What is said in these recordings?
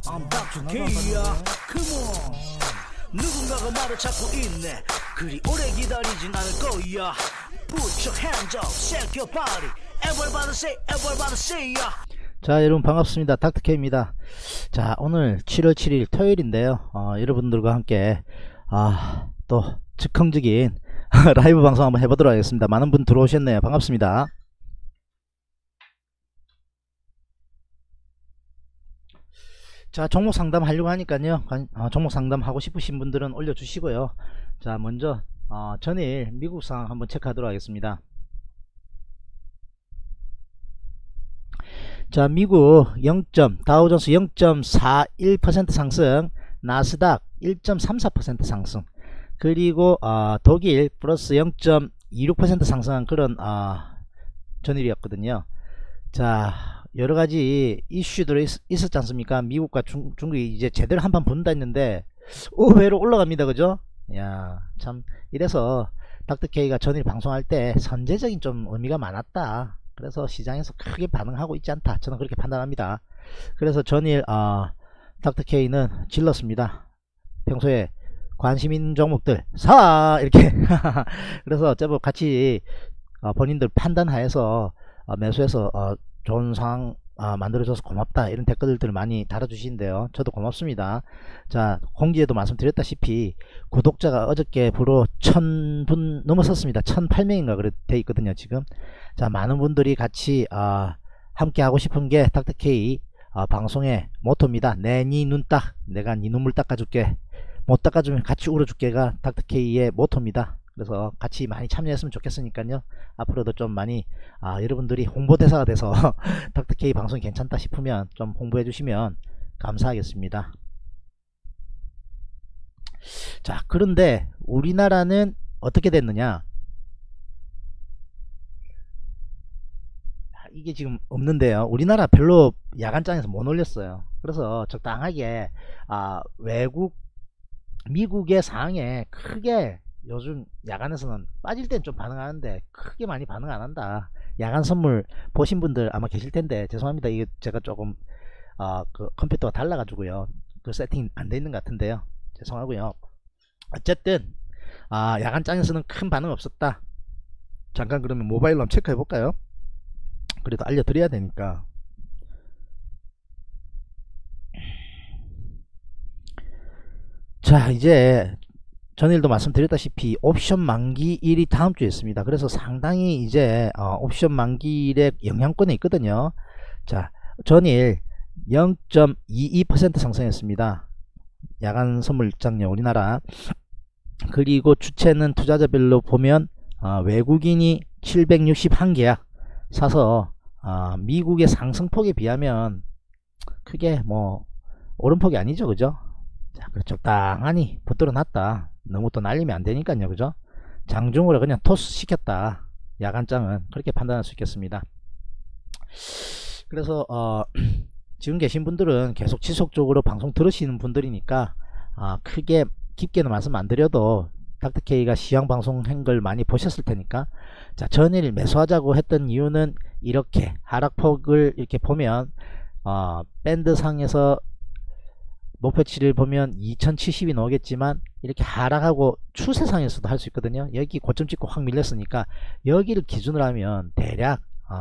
I'm Dr. K야. Come on. 누군가가 말을 찾고 있네. 그리 오래 기다리진 않을 거야. Put your hands up, shake your body. Everybody say ya. 자, 여러분 반갑습니다. 닥터케입니다. 자, 오늘 7월 7일 토요일인데요. 여러분들과 함께 또 즉흥적인 라이브 방송 한번 해보도록 하겠습니다. 많은 분 들어오셨네요. 반갑습니다. 자, 종목 상담 하려고 하니까요. 종목 상담 하고 싶으신 분들은 올려주시고요. 자, 먼저 전일 미국 상황 한번 체크하도록 하겠습니다. 자, 미국 다우존스 0.41% 상승, 나스닥 1.34% 상승, 그리고 독일 플러스 0.26% 상승한 그런 전일이었거든요. 자, 여러가지 이슈들이 있었지 않습니까? 미국과 중국이 이제 제대로 한판 본다 했는데 의외로 올라갑니다. 그죠? 야, 참 이래서 닥터케이가 전일 방송할 때 선제적인 좀 의미가 많았다. 그래서 시장에서 크게 반응하고 있지 않다, 저는 그렇게 판단합니다. 그래서 전일 닥터케이는 질렀습니다. 평소에 관심 있는 종목들 사 이렇게 그래서 제법 같이 본인들 판단하에서 매수해서 좋은 상황 만들어줘서 고맙다, 이런 댓글들 많이 달아주시는데요. 저도 고맙습니다. 자, 공지에도 말씀드렸다시피 구독자가 어저께부로 1000분 넘어섰습니다. 1008명인가 그래 돼 있거든요 지금. 자, 많은 분들이 같이 함께 하고 싶은 게 닥터케이 방송의 모토입니다. 내 니 눈 딱, 내가 니 눈물 닦아줄게, 못 닦아주면 같이 울어줄게가 닥터케이의 모토입니다. 그래서 같이 많이 참여했으면 좋겠으니까요. 앞으로도 좀 많이 여러분들이 홍보대사가 돼서 닥터케이 방송이 괜찮다 싶으면 좀 홍보해 주시면 감사하겠습니다. 자, 그런데 우리나라는 어떻게 됐느냐, 이게 지금 없는데요. 우리나라 별로 야간장에서 못 올렸어요. 그래서 적당하게 미국의 상황에 크게 요즘 야간에서는 빠질 땐 좀 반응하는데 크게 많이 반응 안 한다. 야간 선물 보신 분들 아마 계실 텐데 죄송합니다. 이게 제가 조금 그 컴퓨터가 달라가지고요, 그 세팅 안 돼 있는 것 같은데요. 죄송하고요. 어쨌든 야간장에서는 큰 반응 없었다. 잠깐 그러면 모바일로 한번 체크해 볼까요? 그래도 알려드려야 되니까. 자, 이제 전일도 말씀드렸다시피 옵션 만기일이 다음주에 있습니다. 그래서 상당히 이제 옵션 만기일에 영향권에 있거든요. 자, 전일 0.22% 상승했습니다. 야간 선물 입장료 우리나라. 그리고 주체는 투자자별로 보면 외국인이 761계약 사서 미국의 상승폭에 비하면 크게 뭐 오름폭이 아니죠. 그죠? 자, 적당하니 붙들어 놨다. 너무 또 날리면 안 되니까요. 그죠? 장중으로 그냥 토스 시켰다. 야간장은 그렇게 판단할 수 있겠습니다. 그래서 지금 계신 분들은 계속 지속적으로 방송 들으시는 분들이니까 크게 깊게는 말씀 안 드려도 닥터케이가 시황 방송 한 걸 많이 보셨을 테니까. 자, 전일 매수하자고 했던 이유는 이렇게 하락폭을 이렇게 보면 밴드상에서 목표치를 보면 2070이 나오겠지만 이렇게 하락하고 추세상에서도 할 수 있거든요. 여기 고점 찍고 확 밀렸으니까 여기를 기준으로 하면 대략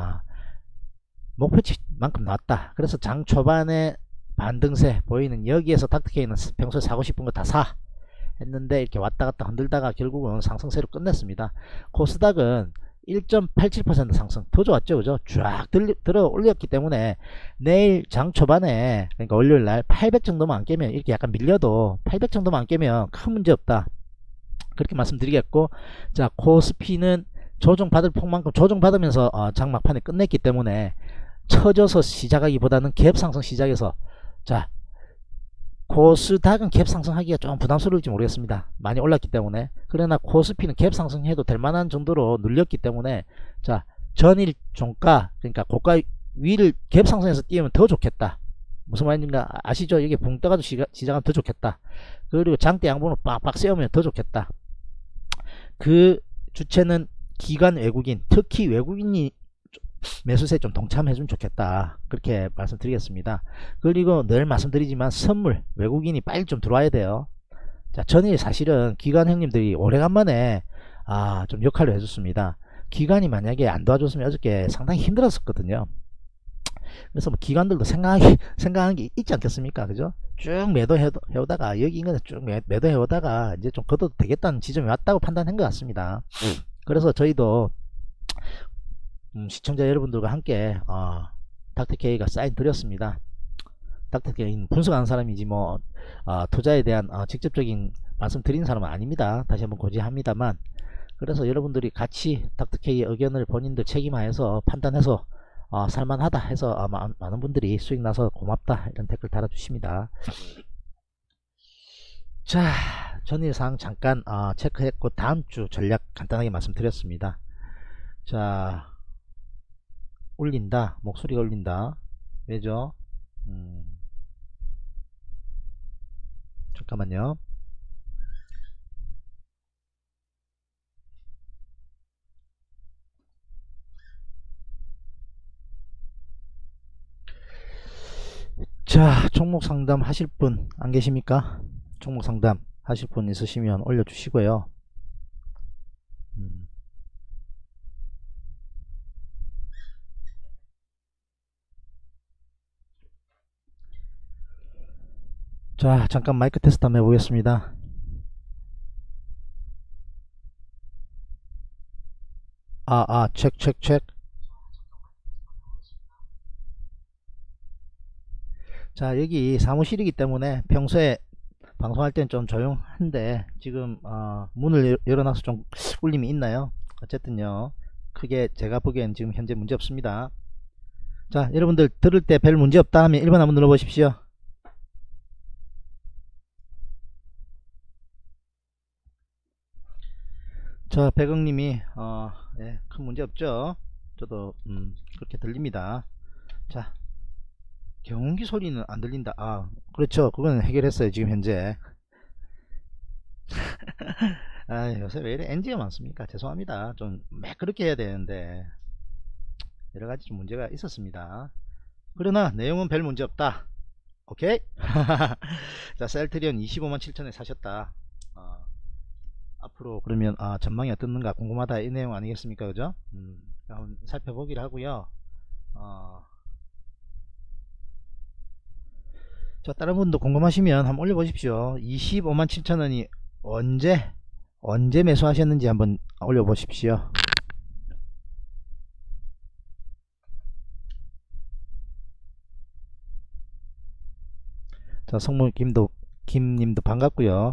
목표치만큼 나왔다. 그래서 장 초반에 반등세 보이는 여기에서 닥터케이는 평소에 사고 싶은 거 다 사 했는데 이렇게 왔다갔다 흔들다가 결국은 상승세로 끝냈습니다. 코스닥은 1.87% 상승, 더 좋았죠. 그죠? 쫙 들어 올렸기 때문에 내일 장 초반에, 그러니까 월요일날 800 정도만 안 깨면, 이렇게 약간 밀려도 800 정도만 안 깨면 큰 문제 없다, 그렇게 말씀드리겠고. 자, 코스피는 조정받을 폭만큼 조정받으면서 장 막판에 끝냈기 때문에 처져서 시작하기보다는 갭 상승 시작해서, 자, 코스닥은 갭 상승하기가 좀 부담스러울지 모르겠습니다. 많이 올랐기 때문에. 그러나 코스피는 갭 상승해도 될 만한 정도로 눌렸기 때문에, 자, 전일 종가, 그러니까 고가 위를 갭 상승해서 띄우면 더 좋겠다. 무슨 말인가 아시죠? 이게 붕 떠가지고 시작하면 더 좋겠다. 그리고 장대 양봉을 빡빡 세우면 더 좋겠다. 그 주체는 기관 외국인, 특히 외국인이 매수세에 좀 동참해주면 좋겠다, 그렇게 말씀드리겠습니다. 그리고 늘 말씀드리지만 선물, 외국인이 빨리 좀 들어와야 돼요. 자, 전일 사실은 기관 형님들이 오래간만에 좀 역할을 해줬습니다. 기관이 만약에 안 도와줬으면 어저께 상당히 힘들었었거든요. 그래서 뭐 기관들도 생각한 게 있지 않겠습니까? 그죠? 쭉 매도해오다가, 여기 인근에서 쭉 매도해오다가 이제 좀 걷어도 되겠다는 지점이 왔다고 판단한 것 같습니다. 그래서 저희도 시청자 여러분들과 함께 닥터케이가 사인 드렸습니다. 닥터케이는 분석하는 사람이지 뭐 투자에 대한 직접적인 말씀 드리는 사람은 아닙니다. 다시 한번 고지합니다만, 그래서 여러분들이 같이 닥터케이의 의견을 본인들 책임하여서 판단해서 살만하다 해서 많은 분들이 수익 나서 고맙다 이런 댓글 달아주십니다. 자, 전일상 잠깐 체크했고 다음주 전략 간단하게 말씀드렸습니다. 자, 울린다, 목소리가 울린다. 왜죠? 잠깐만요. 자, 종목 상담 하실 분 안 계십니까? 종목 상담 하실 분 있으시면 올려주시고요. 자, 잠깐 마이크 테스트 한번 해보겠습니다. 체크. 자, 여기 사무실이기 때문에 평소에 방송할 때는 좀 조용한데 지금 문을 열어놔서 좀 울림이 있나요? 어쨌든요, 크게 제가 보기엔 지금 현재 문제 없습니다. 자, 여러분들 들을 때 별 문제 없다 하면 1번 한번 눌러 보십시오. 자, 백억님이 네, 큰 문제 없죠. 저도 그렇게 들립니다. 자, 경운기 소리는 안 들린다. 그렇죠. 그건 해결했어요 지금 현재. 요새 왜 이래 NG가 많습니까? 죄송합니다. 좀 그렇게 해야 되는데 여러가지 좀 문제가 있었습니다. 그러나 내용은 별 문제 없다. 오케이. 자, 셀트리온 25만 7천에 사셨다. 앞으로 그러면 전망이 어떻는가 궁금하다 이 내용 아니겠습니까? 그죠? 한번 살펴보기를 하고요. 자, 다른 분도 궁금하시면 한번 올려보십시오. 25만 7천원이 언제 매수하셨는지 한번 올려보십시오. 자, 성문 김님도 반갑고요.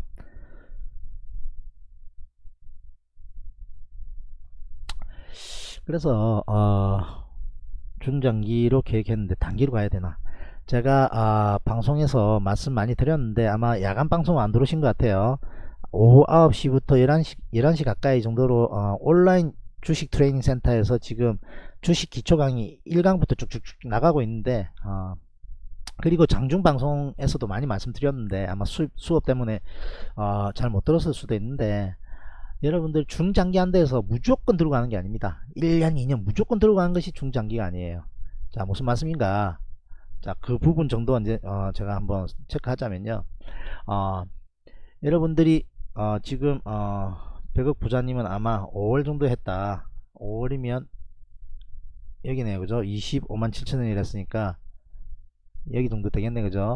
그래서 중장기로 계획했는데 단기로 가야 되나? 제가 방송에서 말씀 많이 드렸는데 아마 야간 방송 안 들어오신 것 같아요. 오후 9시부터 11시 가까이 정도로 온라인 주식 트레이닝 센터에서 지금 주식 기초 강의 1강부터 쭉쭉쭉 나가고 있는데 그리고 장중 방송에서도 많이 말씀드렸는데 아마 수업 때문에 잘 못 들었을 수도 있는데, 여러분들 중장기 한대에서 무조건 들고 가는 게 아닙니다. 1년 2년 무조건 들고 가는 것이 중장기가 아니에요. 자, 무슨 말씀인가? 자, 그 부분 정도 이제 제가 한번 체크하자면요. 여러분들이 지금 백억 부자님은 아마 5월 정도 했다. 5월이면 여기네요, 그죠? 25만 7천원이라 했으니까 여기 정도 되겠네, 그죠?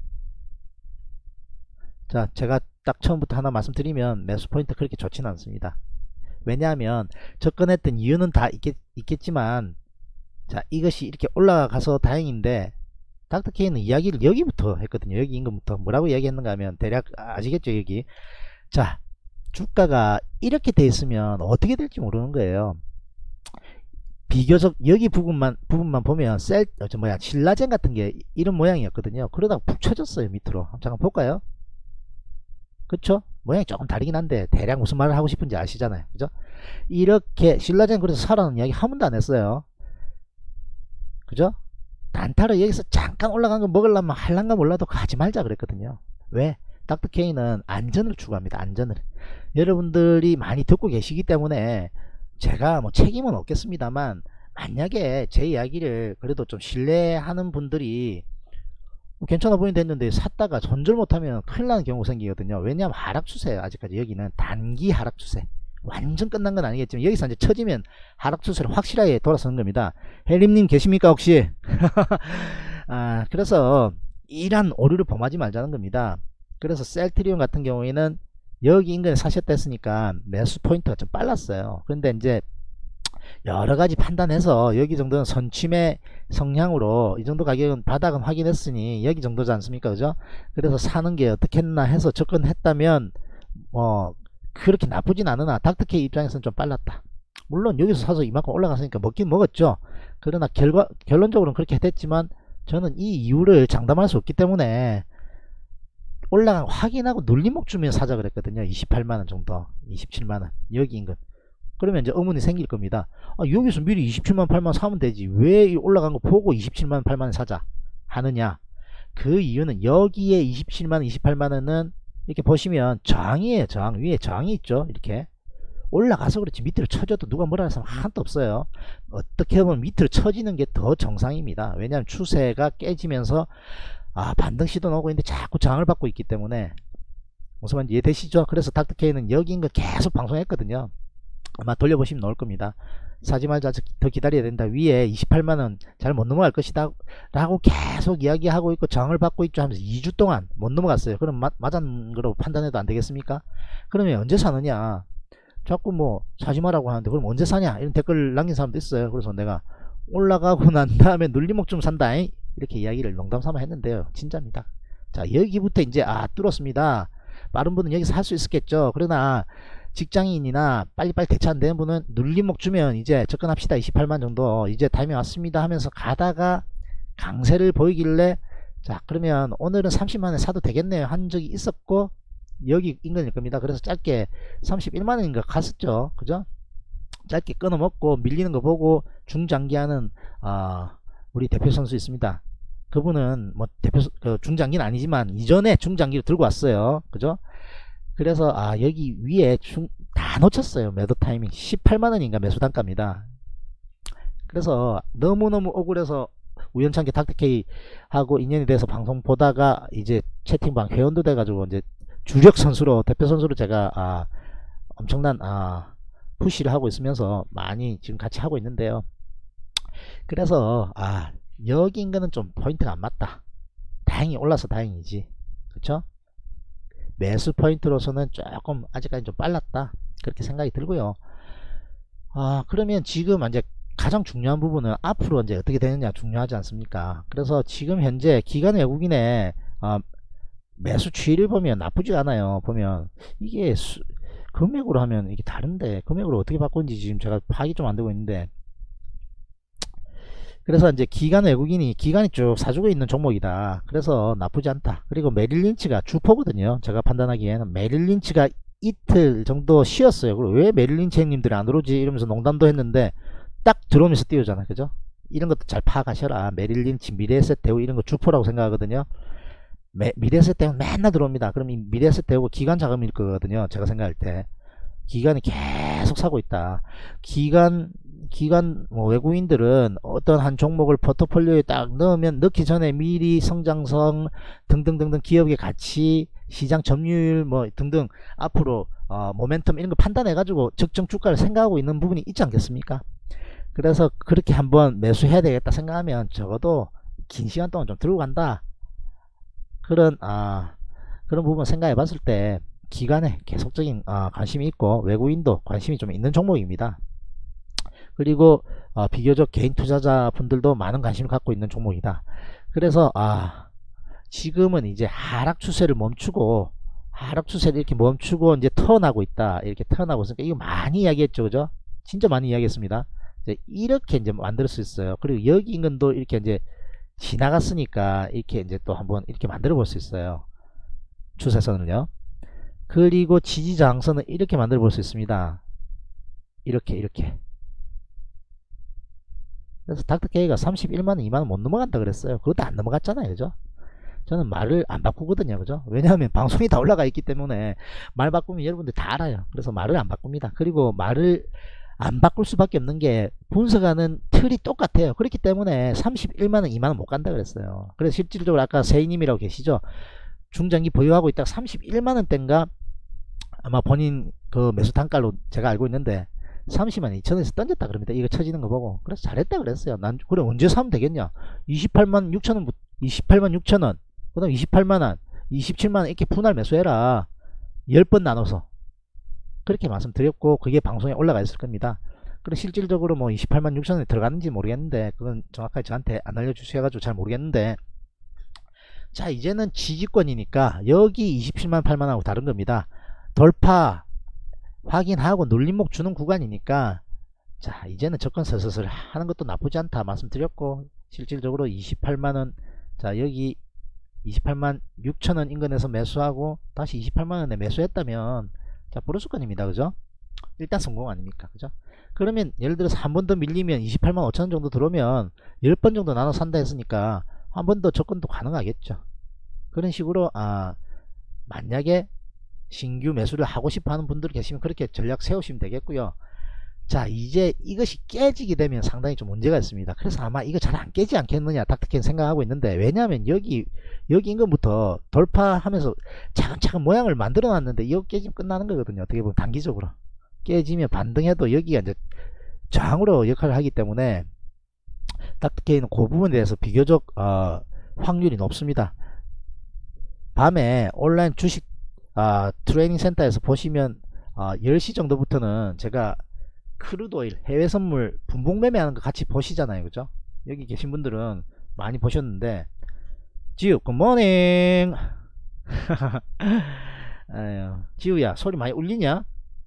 자, 제가 딱 처음부터 하나 말씀드리면 매수 포인트 그렇게 좋지는 않습니다. 왜냐하면 접근했던 이유는 다 있겠지만, 자, 이것이 이렇게 올라가서 다행인데 닥터케이는 이야기를 여기부터 했거든요. 여기 임금부터 뭐라고 이야기했는가 하면 대략 아시겠죠? 여기. 자, 주가가 이렇게 돼 있으면 어떻게 될지 모르는 거예요. 비교적 여기 부분만 보면 신라젠 같은 게 이런 모양이었거든요. 그러다가 푹 쳐졌어요 밑으로. 잠깐 볼까요? 그쵸? 모양이 조금 다르긴 한데 대략 무슨 말을 하고 싶은지 아시잖아요. 그죠? 이렇게 신라젠 그래서 사라는 이야기 한 번도 안 했어요. 그죠? 단타로 여기서 잠깐 올라간 거 먹으려면 할란가 몰라도 가지 말자 그랬거든요. 왜? 닥터케이는 안전을 추구합니다. 안전을. 여러분들이 많이 듣고 계시기 때문에 제가 뭐 책임은 없겠습니다만 만약에 제 이야기를 그래도 좀 신뢰하는 분들이 괜찮아 보인다 했는데 샀다가 손절 못하면 큰일 나는 경우가 생기거든요. 왜냐하면 하락 추세예요. 아직까지 여기는 단기 하락 추세. 완전 끝난 건 아니겠지만 여기서 이제 처지면 하락 추세를 확실하게 돌아서는 겁니다. 헬림님 계십니까 혹시? 그래서 이란 오류를 범하지 말자는 겁니다. 그래서 셀트리온 같은 경우에는 여기 인근에 사셨다 했으니까 매수 포인트가 좀 빨랐어요. 그런데 이제 여러가지 판단해서 여기 정도는 선취매 성향으로 이 정도 가격은 바닥은 확인했으니 여기 정도지 않습니까, 그죠? 그래서 사는 게 어떻게 했나 해서 접근했다면 그렇게 나쁘진 않으나 닥터케이 입장에서는 좀 빨랐다. 물론 여기서 사서 이만큼 올라갔으니까 먹긴 먹었죠. 그러나 결론적으로는 그렇게 됐지만 저는 이 이유를 장담할 수 없기 때문에 올라간 확인하고 눌림목 주면 사자 그랬거든요. 28만원 정도, 27만원 여기 인근. 그러면 이제 의문이 생길 겁니다. 여기서 미리 27만 8만 사면 되지 왜 올라간 거 보고 27만 8만원 사자 하느냐. 그 이유는 여기에 27만원 28만원은 이렇게 보시면 저항이에요. 저항. 위에 저항이 있죠. 이렇게 올라가서 그렇지 밑으로 쳐져도 누가 뭐라 해서 하나도 없어요. 어떻게 보면 밑으로 쳐지는 게 더 정상입니다. 왜냐하면 추세가 깨지면서 반등 시도 나오고 있는데 자꾸 저항을 받고 있기 때문에. 무슨 말인지 이해되시죠? 그래서 닥터케이는 여기인 거 계속 방송했거든요. 아마 돌려보시면 나올 겁니다. 사지 말자, 더 기다려야 된다. 위에 28만원 잘 못 넘어갈 것이다 라고 계속 이야기하고 있고 저항을 받고 있죠 하면서 2주 동안 못 넘어갔어요. 그럼 맞은 거로 판단해도 안 되겠습니까? 그러면 언제 사느냐. 자꾸 뭐 사지 마라고 하는데 그럼 언제 사냐 이런 댓글 남긴 사람도 있어요. 그래서 내가 올라가고 난 다음에 눌림목 좀 산다 이렇게 이야기를 농담 삼아 했는데요. 진짜입니다. 자, 여기부터 이제 뚫었습니다. 빠른 분은 여기서 할 수 있었겠죠. 그러나 직장인이나 빨리빨리 대처 안 되는 분은 눌림목 주면 이제 접근합시다. 28만 정도 이제 타이밍 왔습니다 하면서 가다가 강세를 보이길래 자, 그러면 오늘은 30만원에 사도 되겠네요 한 적이 있었고 여기 인근일 겁니다. 그래서 짧게 31만원인가 갔었죠. 그죠? 짧게 끊어먹고 밀리는 거 보고 중장기하는 우리 대표 선수 있습니다. 그분은 뭐 중장기는 아니지만 이전에 중장기를 들고 왔어요. 그죠? 그래서 여기 위에 다 놓쳤어요. 매도 타이밍 18만원인가 매수 단가입니다. 그래서 너무너무 억울해서 우연찮게 닥터케이 하고 인연이 돼서 방송 보다가 이제 채팅방 회원도 돼가지고 이제 주력 선수로 대표 선수로 제가 엄청난 푸시를 하고 있으면서 많이 지금 같이 하고 있는데요. 그래서 여기 인근은 좀 포인트가 안 맞다. 다행히 올라서 다행이지. 그쵸? 매수 포인트로서는 조금 아직까지 좀 빨랐다 그렇게 생각이 들고요. 그러면 지금 이제 가장 중요한 부분은 앞으로 이제 어떻게 되느냐 중요하지 않습니까? 그래서 지금 현재 기관 외국인의 매수 추이를 보면 나쁘지 않아요. 보면 이게 금액으로 하면 이게 다른데 금액으로 어떻게 바꾼지 지금 제가 파악이 좀 안 되고 있는데, 그래서 이제 기관 외국인이 기관이 쭉 사주고 있는 종목이다. 그래서 나쁘지 않다. 그리고 메릴린치가 주포거든요. 제가 판단하기에는 메릴린치가 이틀 정도 쉬었어요. 그리고 왜 메릴린치 형님들이 안 오르지 이러면서 농담도 했는데 딱 들어오면서 띄우잖아. 그죠? 이런 것도 잘 파악하셔라. 메릴린치, 미래에셋 대우 이런 거 주포라고 생각하거든요. 미래에셋 대우 맨날 들어옵니다. 그럼 이 미래에셋 대우가 기관 자금일 거거든요. 제가 생각할 때 기관이 계속 사고 있다. 기관 외국인들은 어떤 한 종목을 포트폴리오에 딱 넣으면 넣기 전에 미리 성장성 등등등등 기업의 가치, 시장 점유율 뭐 등등 앞으로 모멘텀 이런 거 판단해 가지고 적정 주가를 생각하고 있는 부분이 있지 않겠습니까? 그래서 그렇게 한번 매수해야 되겠다 생각하면 적어도 긴 시간 동안 좀 들고 간다. 그런 부분 생각해 봤을 때 기관에 계속적인 관심이 있고 외국인도 관심이 좀 있는 종목입니다. 그리고 비교적 개인 투자자 분들도 많은 관심을 갖고 있는 종목이다. 그래서 지금은 이제 하락 추세를 멈추고 이렇게 멈추고 이제 턴하고 있다. 이렇게 턴하고 있으니까 이거 많이 이야기했죠. 그죠? 진짜 많이 이야기했습니다. 이렇게 이제 만들 수 있어요. 그리고 여기 인근도 이렇게 이제 지나갔으니까 이렇게 이제 또 한번 이렇게 만들어 볼 수 있어요. 추세선을요. 그리고 지지저항선은 이렇게 만들어 볼 수 있습니다. 이렇게. 그래서 닥터케이가 31만원 2만원 못 넘어간다 그랬어요. 그것도 안 넘어갔잖아요. 그죠? 저는 말을 안 바꾸거든요. 그죠? 왜냐하면 방송이 다 올라가 있기 때문에 말 바꾸면 여러분들 다 알아요. 그래서 말을 안 바꿉니다. 그리고 말을 안 바꿀 수밖에 없는 게 분석하는 틀이 똑같아요. 그렇기 때문에 31만원 2만원 못 간다 그랬어요. 그래서 실질적으로 아까 세이님이라고 계시죠, 중장기 보유하고 있다가 31만원대인가 아마 본인 그 매수 단가로 제가 알고 있는데 30만 2천원에서 던졌다 그럽니다. 이거 쳐지는 거 보고. 그래서 잘했다 그랬어요. 난 그래 언제 사면 되겠냐, 28만 6천원 28만 6천원, 그 다음 28만원 27만원 이렇게 분할 매수해라, 10번 나눠서. 그렇게 말씀드렸고 그게 방송에 올라가 있을 겁니다. 그리고 실질적으로 뭐 28만 6천원에 들어갔는지 모르겠는데 그건 정확하게 저한테 안 알려주셔가지고 잘 모르겠는데, 자 이제는 지지권이니까 여기 27만 8만원하고 다른 겁니다. 돌파 확인하고 눌림목 주는 구간이니까 자 이제는 접근 슬슬 하는 것도 나쁘지 않다 말씀드렸고, 실질적으로 28만원, 자 여기 28만 6천원 인근에서 매수하고 다시 28만원에 매수했다면 자 보너스권입니다. 그죠? 일단 성공 아닙니까? 그죠? 그러면 예를 들어서 한 번 더 밀리면 28만 5천원 정도 들어오면 10번 정도 나눠 산다 했으니까 한 번 더 접근도 가능하겠죠. 그런 식으로 만약에 신규 매수를 하고 싶어 하는 분들 계시면 그렇게 전략 세우시면 되겠고요. 자 이제 이것이 깨지게 되면 상당히 좀 문제가 있습니다. 그래서 아마 이거 잘 안 깨지 않겠느냐 닥터케는 생각하고 있는데, 왜냐하면 여기 인근부터 돌파하면서 차근차근 모양을 만들어 놨는데 이거 깨지면 끝나는 거거든요. 어떻게 보면 단기적으로 깨지면 반등해도 여기가 이제 저항으로 역할을 하기 때문에 닥터케는 그 부분에 대해서 비교적 확률이 높습니다. 밤에 온라인 주식 트레이닝 센터에서 보시면 10시 정도부터는 제가 크루드오일 해외 선물 분봉 매매하는 거 같이 보시잖아요. 그죠? 여기 계신 분들은 많이 보셨는데, 지우 굿모닝. 지우야 소리 많이 울리냐?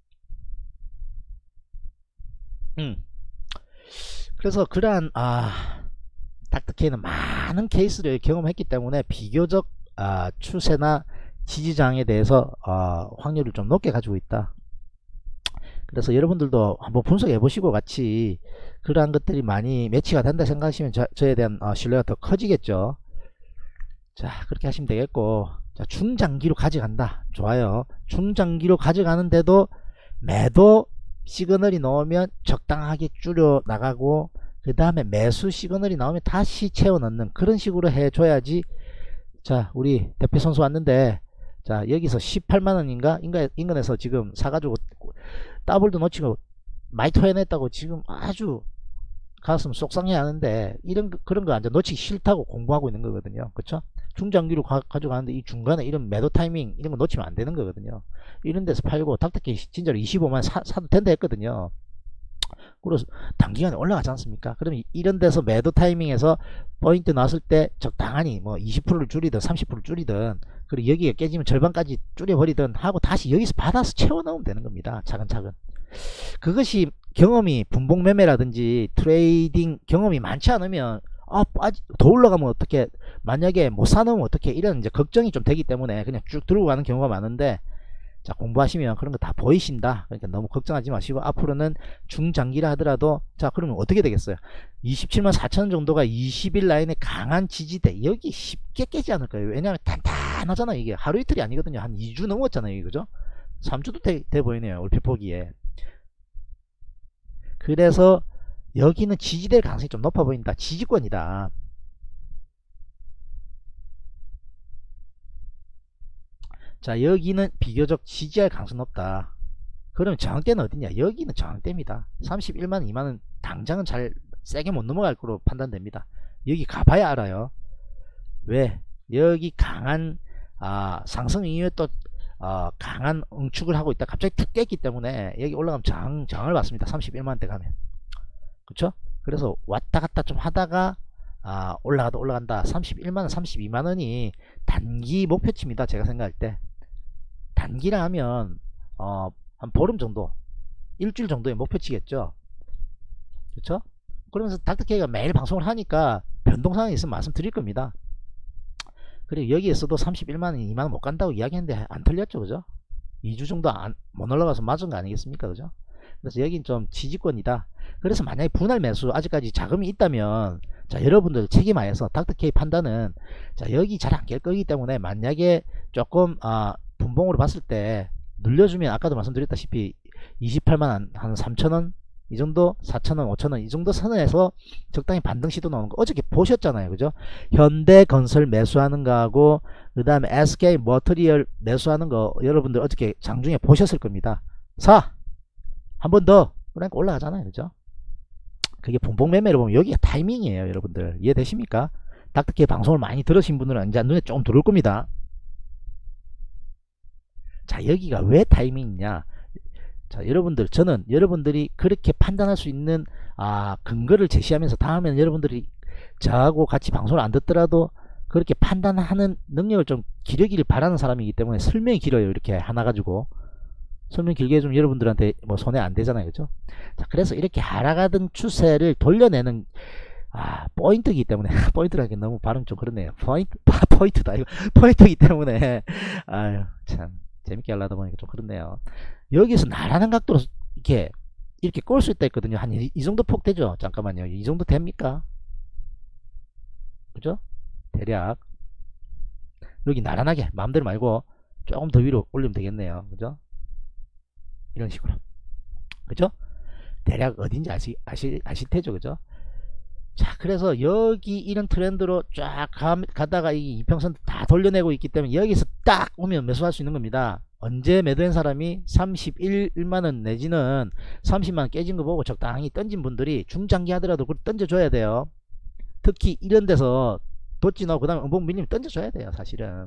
그래서 그러한 닥터케이는 많은 케이스를 경험했기 때문에 비교적 추세나 지지장에 대해서 확률을 좀 높게 가지고 있다. 그래서 여러분들도 한번 분석해 보시고 같이 그러한 것들이 많이 매치가 된다 생각하시면 저에 대한 신뢰가 더 커지겠죠. 자 그렇게 하시면 되겠고, 자 중장기로 가져간다. 좋아요. 중장기로 가져가는데도 매도 시그널이 나오면 적당하게 줄여 나가고, 그 다음에 매수 시그널이 나오면 다시 채워 넣는 그런 식으로 해 줘야지. 자 우리 대표 선수 왔는데, 자 여기서 18만원인가 인근에서 지금 사가지고 더블도 놓치고 많이 토해냈다고 지금 아주 가슴 속상해 하는데, 그런 거 완전 놓치기 싫다고 공부하고 있는 거거든요. 그쵸? 중장기로 가져가는데 이 중간에 이런 매도 타이밍 이런 거 놓치면 안 되는 거거든요. 이런 데서 팔고 닥터케이 진짜로 25만 사도 된다 했거든요. 그래서 단기간에 올라가지 않습니까? 그러면 이런 데서 매도 타이밍에서 포인트 나왔을 때 적당하니 뭐 20%를 줄이든 30%를 줄이든, 그리고 여기가 깨지면 절반까지 줄여버리든 하고 다시 여기서 받아서 채워 넣으면 되는 겁니다. 차근차근. 그것이 경험이 분봉 매매라든지 트레이딩 경험이 많지 않으면 더 올라가면 어떻게, 만약에 못 사놓으면 어떻게, 이런 이제 걱정이 좀 되기 때문에 그냥 쭉 들고 가는 경우가 많은데, 자 공부하시면 그런 거 다 보이신다. 그러니까 너무 걱정하지 마시고 앞으로는 중장기라 하더라도, 자 그러면 어떻게 되겠어요? 27만 4천원 정도가 20일 라인의 강한 지지대, 여기 쉽게 깨지 않을 거예요. 왜냐하면 단단하잖아요. 이게 하루 이틀이 아니거든요. 한 2주 넘었잖아요. 그죠? 3주도 돼 보이네요. 얼핏 보기에. 그래서 여기는 지지될 가능성이 좀 높아 보인다. 지지권이다. 자 여기는 비교적 지지할 가능성이 높다. 그러면 저항대는 어디냐? 여기는 저항대입니다. 31만 2만원 당장은 잘 세게 못 넘어갈 거로 판단됩니다. 여기 가봐야 알아요. 왜? 여기 강한 상승 이후에 또 강한 응축을 하고 있다. 갑자기 툭 깼기 때문에 여기 올라가면 저항을 받습니다. 31만원대 가면. 그쵸? 그래서 왔다 갔다 좀 하다가 올라간다. 31만원 32만원이 단기 목표치입니다. 제가 생각할 때 단기라 하면 한 보름 정도, 일주일 정도의 목표치겠죠. 그쵸? 그러면서 닥터케이가 매일 방송을 하니까 변동상황이 있으면 말씀드릴 겁니다. 그리고 여기에서도 31만원 2만원 못 간다고 이야기했는데 안 틀렸죠. 그죠? 2주 정도 못 올라가서 맞은 거 아니겠습니까? 그죠? 그래서 여긴 좀 지지권이다. 그래서 만약에 분할 매수 아직까지 자금이 있다면, 자 여러분들 책임하에서 닥터케이 판단은, 자 여기 잘 안 깰 거기 때문에 만약에 조금 분봉으로 봤을 때 눌려주면, 아까도 말씀드렸다시피 28만 한 3천원 이 정도 4,000원 5,000원 이 정도 선에서 적당히 반등 시도 나오는 거 어저께 보셨잖아요. 그죠? 현대건설 매수하는 거하고 그 다음에 SK 머터리얼 매수하는 거 여러분들 어저께 장중에 보셨을 겁니다. 사! 한 번 더! 그러니까 올라가잖아요. 그죠? 그게 분봉 매매를 보면 여기가 타이밍이에요. 여러분들 이해되십니까? 닥터케이 방송을 많이 들으신 분들은 이제 눈에 좀 들어올 겁니다. 자, 여기가 왜 타이밍이냐? 자, 여러분들, 저는 여러분들이 그렇게 판단할 수 있는 근거를 제시하면서 다음에는 여러분들이 저하고 같이 방송을 안 듣더라도 그렇게 판단하는 능력을 좀 기르기를 바라는 사람이기 때문에 설명이 길어요. 이렇게 하나 가지고 설명 길게 해주면 여러분들한테 뭐 손해 안 되잖아요. 그죠? 자, 그래서 이렇게 하락하던 추세를 돌려내는 포인트이기 때문에 포인트라기 너무 발음 좀 그렇네요. 포인트다 이거 포인트이기 때문에 아유 참 재밌게 하려다 보니까 좀 그렇네요. 여기서 나란한 각도로 이렇게 꼴 수 있다 했거든요. 한 이 정도 폭 되죠? 잠깐만요. 이 정도 됩니까? 그죠? 대략 여기 나란하게 마음대로 말고 조금 더 위로 올리면 되겠네요. 그죠? 이런 식으로. 그죠? 대략 어딘지 아실 테죠? 그죠? 자, 그래서 여기 이런 트렌드로 쫙 가다가 이 이평선 다 돌려내고 있기 때문에 여기서 딱 오면 매수할 수 있는 겁니다. 언제 매도한 사람이 31만원 내지는 30만원 깨진 거 보고 적당히 던진 분들이 중장기 하더라도 그걸 던져줘야 돼요. 특히 이런 데서 돋지 나오고 그 다음에 음봉 밀리면 던져줘야 돼요. 사실은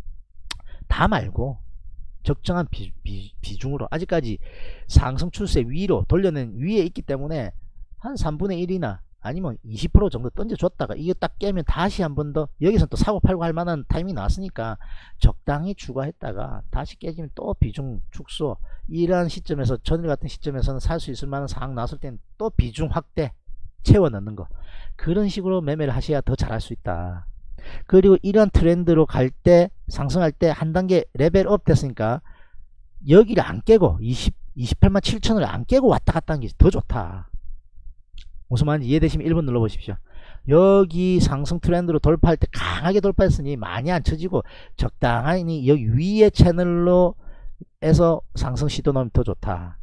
다 말고 적정한 비중으로 아직까지 상승 추세 위로 돌려낸 위에 있기 때문에 한 3분의 1이나 아니면 20% 정도 던져줬다가 이거 딱 깨면 다시 한 번 더 여기서 또 사고 팔고 할 만한 타이밍이 나왔으니까 적당히 추가했다가 다시 깨지면 또 비중 축소, 이러한 시점에서 전일 같은 시점에서는 살 수 있을 만한 상황 나왔을 때는 또 비중 확대 채워 넣는 거, 그런 식으로 매매를 하셔야 더 잘할 수 있다. 그리고 이런 트렌드로 갈 때 상승할 때 한 단계 레벨업 됐으니까 여기를 안 깨고 28만 7천을 안 깨고 왔다 갔다 하는 게 더 좋다. 무슨 말인지 이해되시면 1번 눌러보십시오. 여기 상승 트렌드로 돌파할 때 강하게 돌파했으니 많이 안 쳐지고 적당히 여기 위에 채널로 해서 상승 시도 넣으면 더 좋다.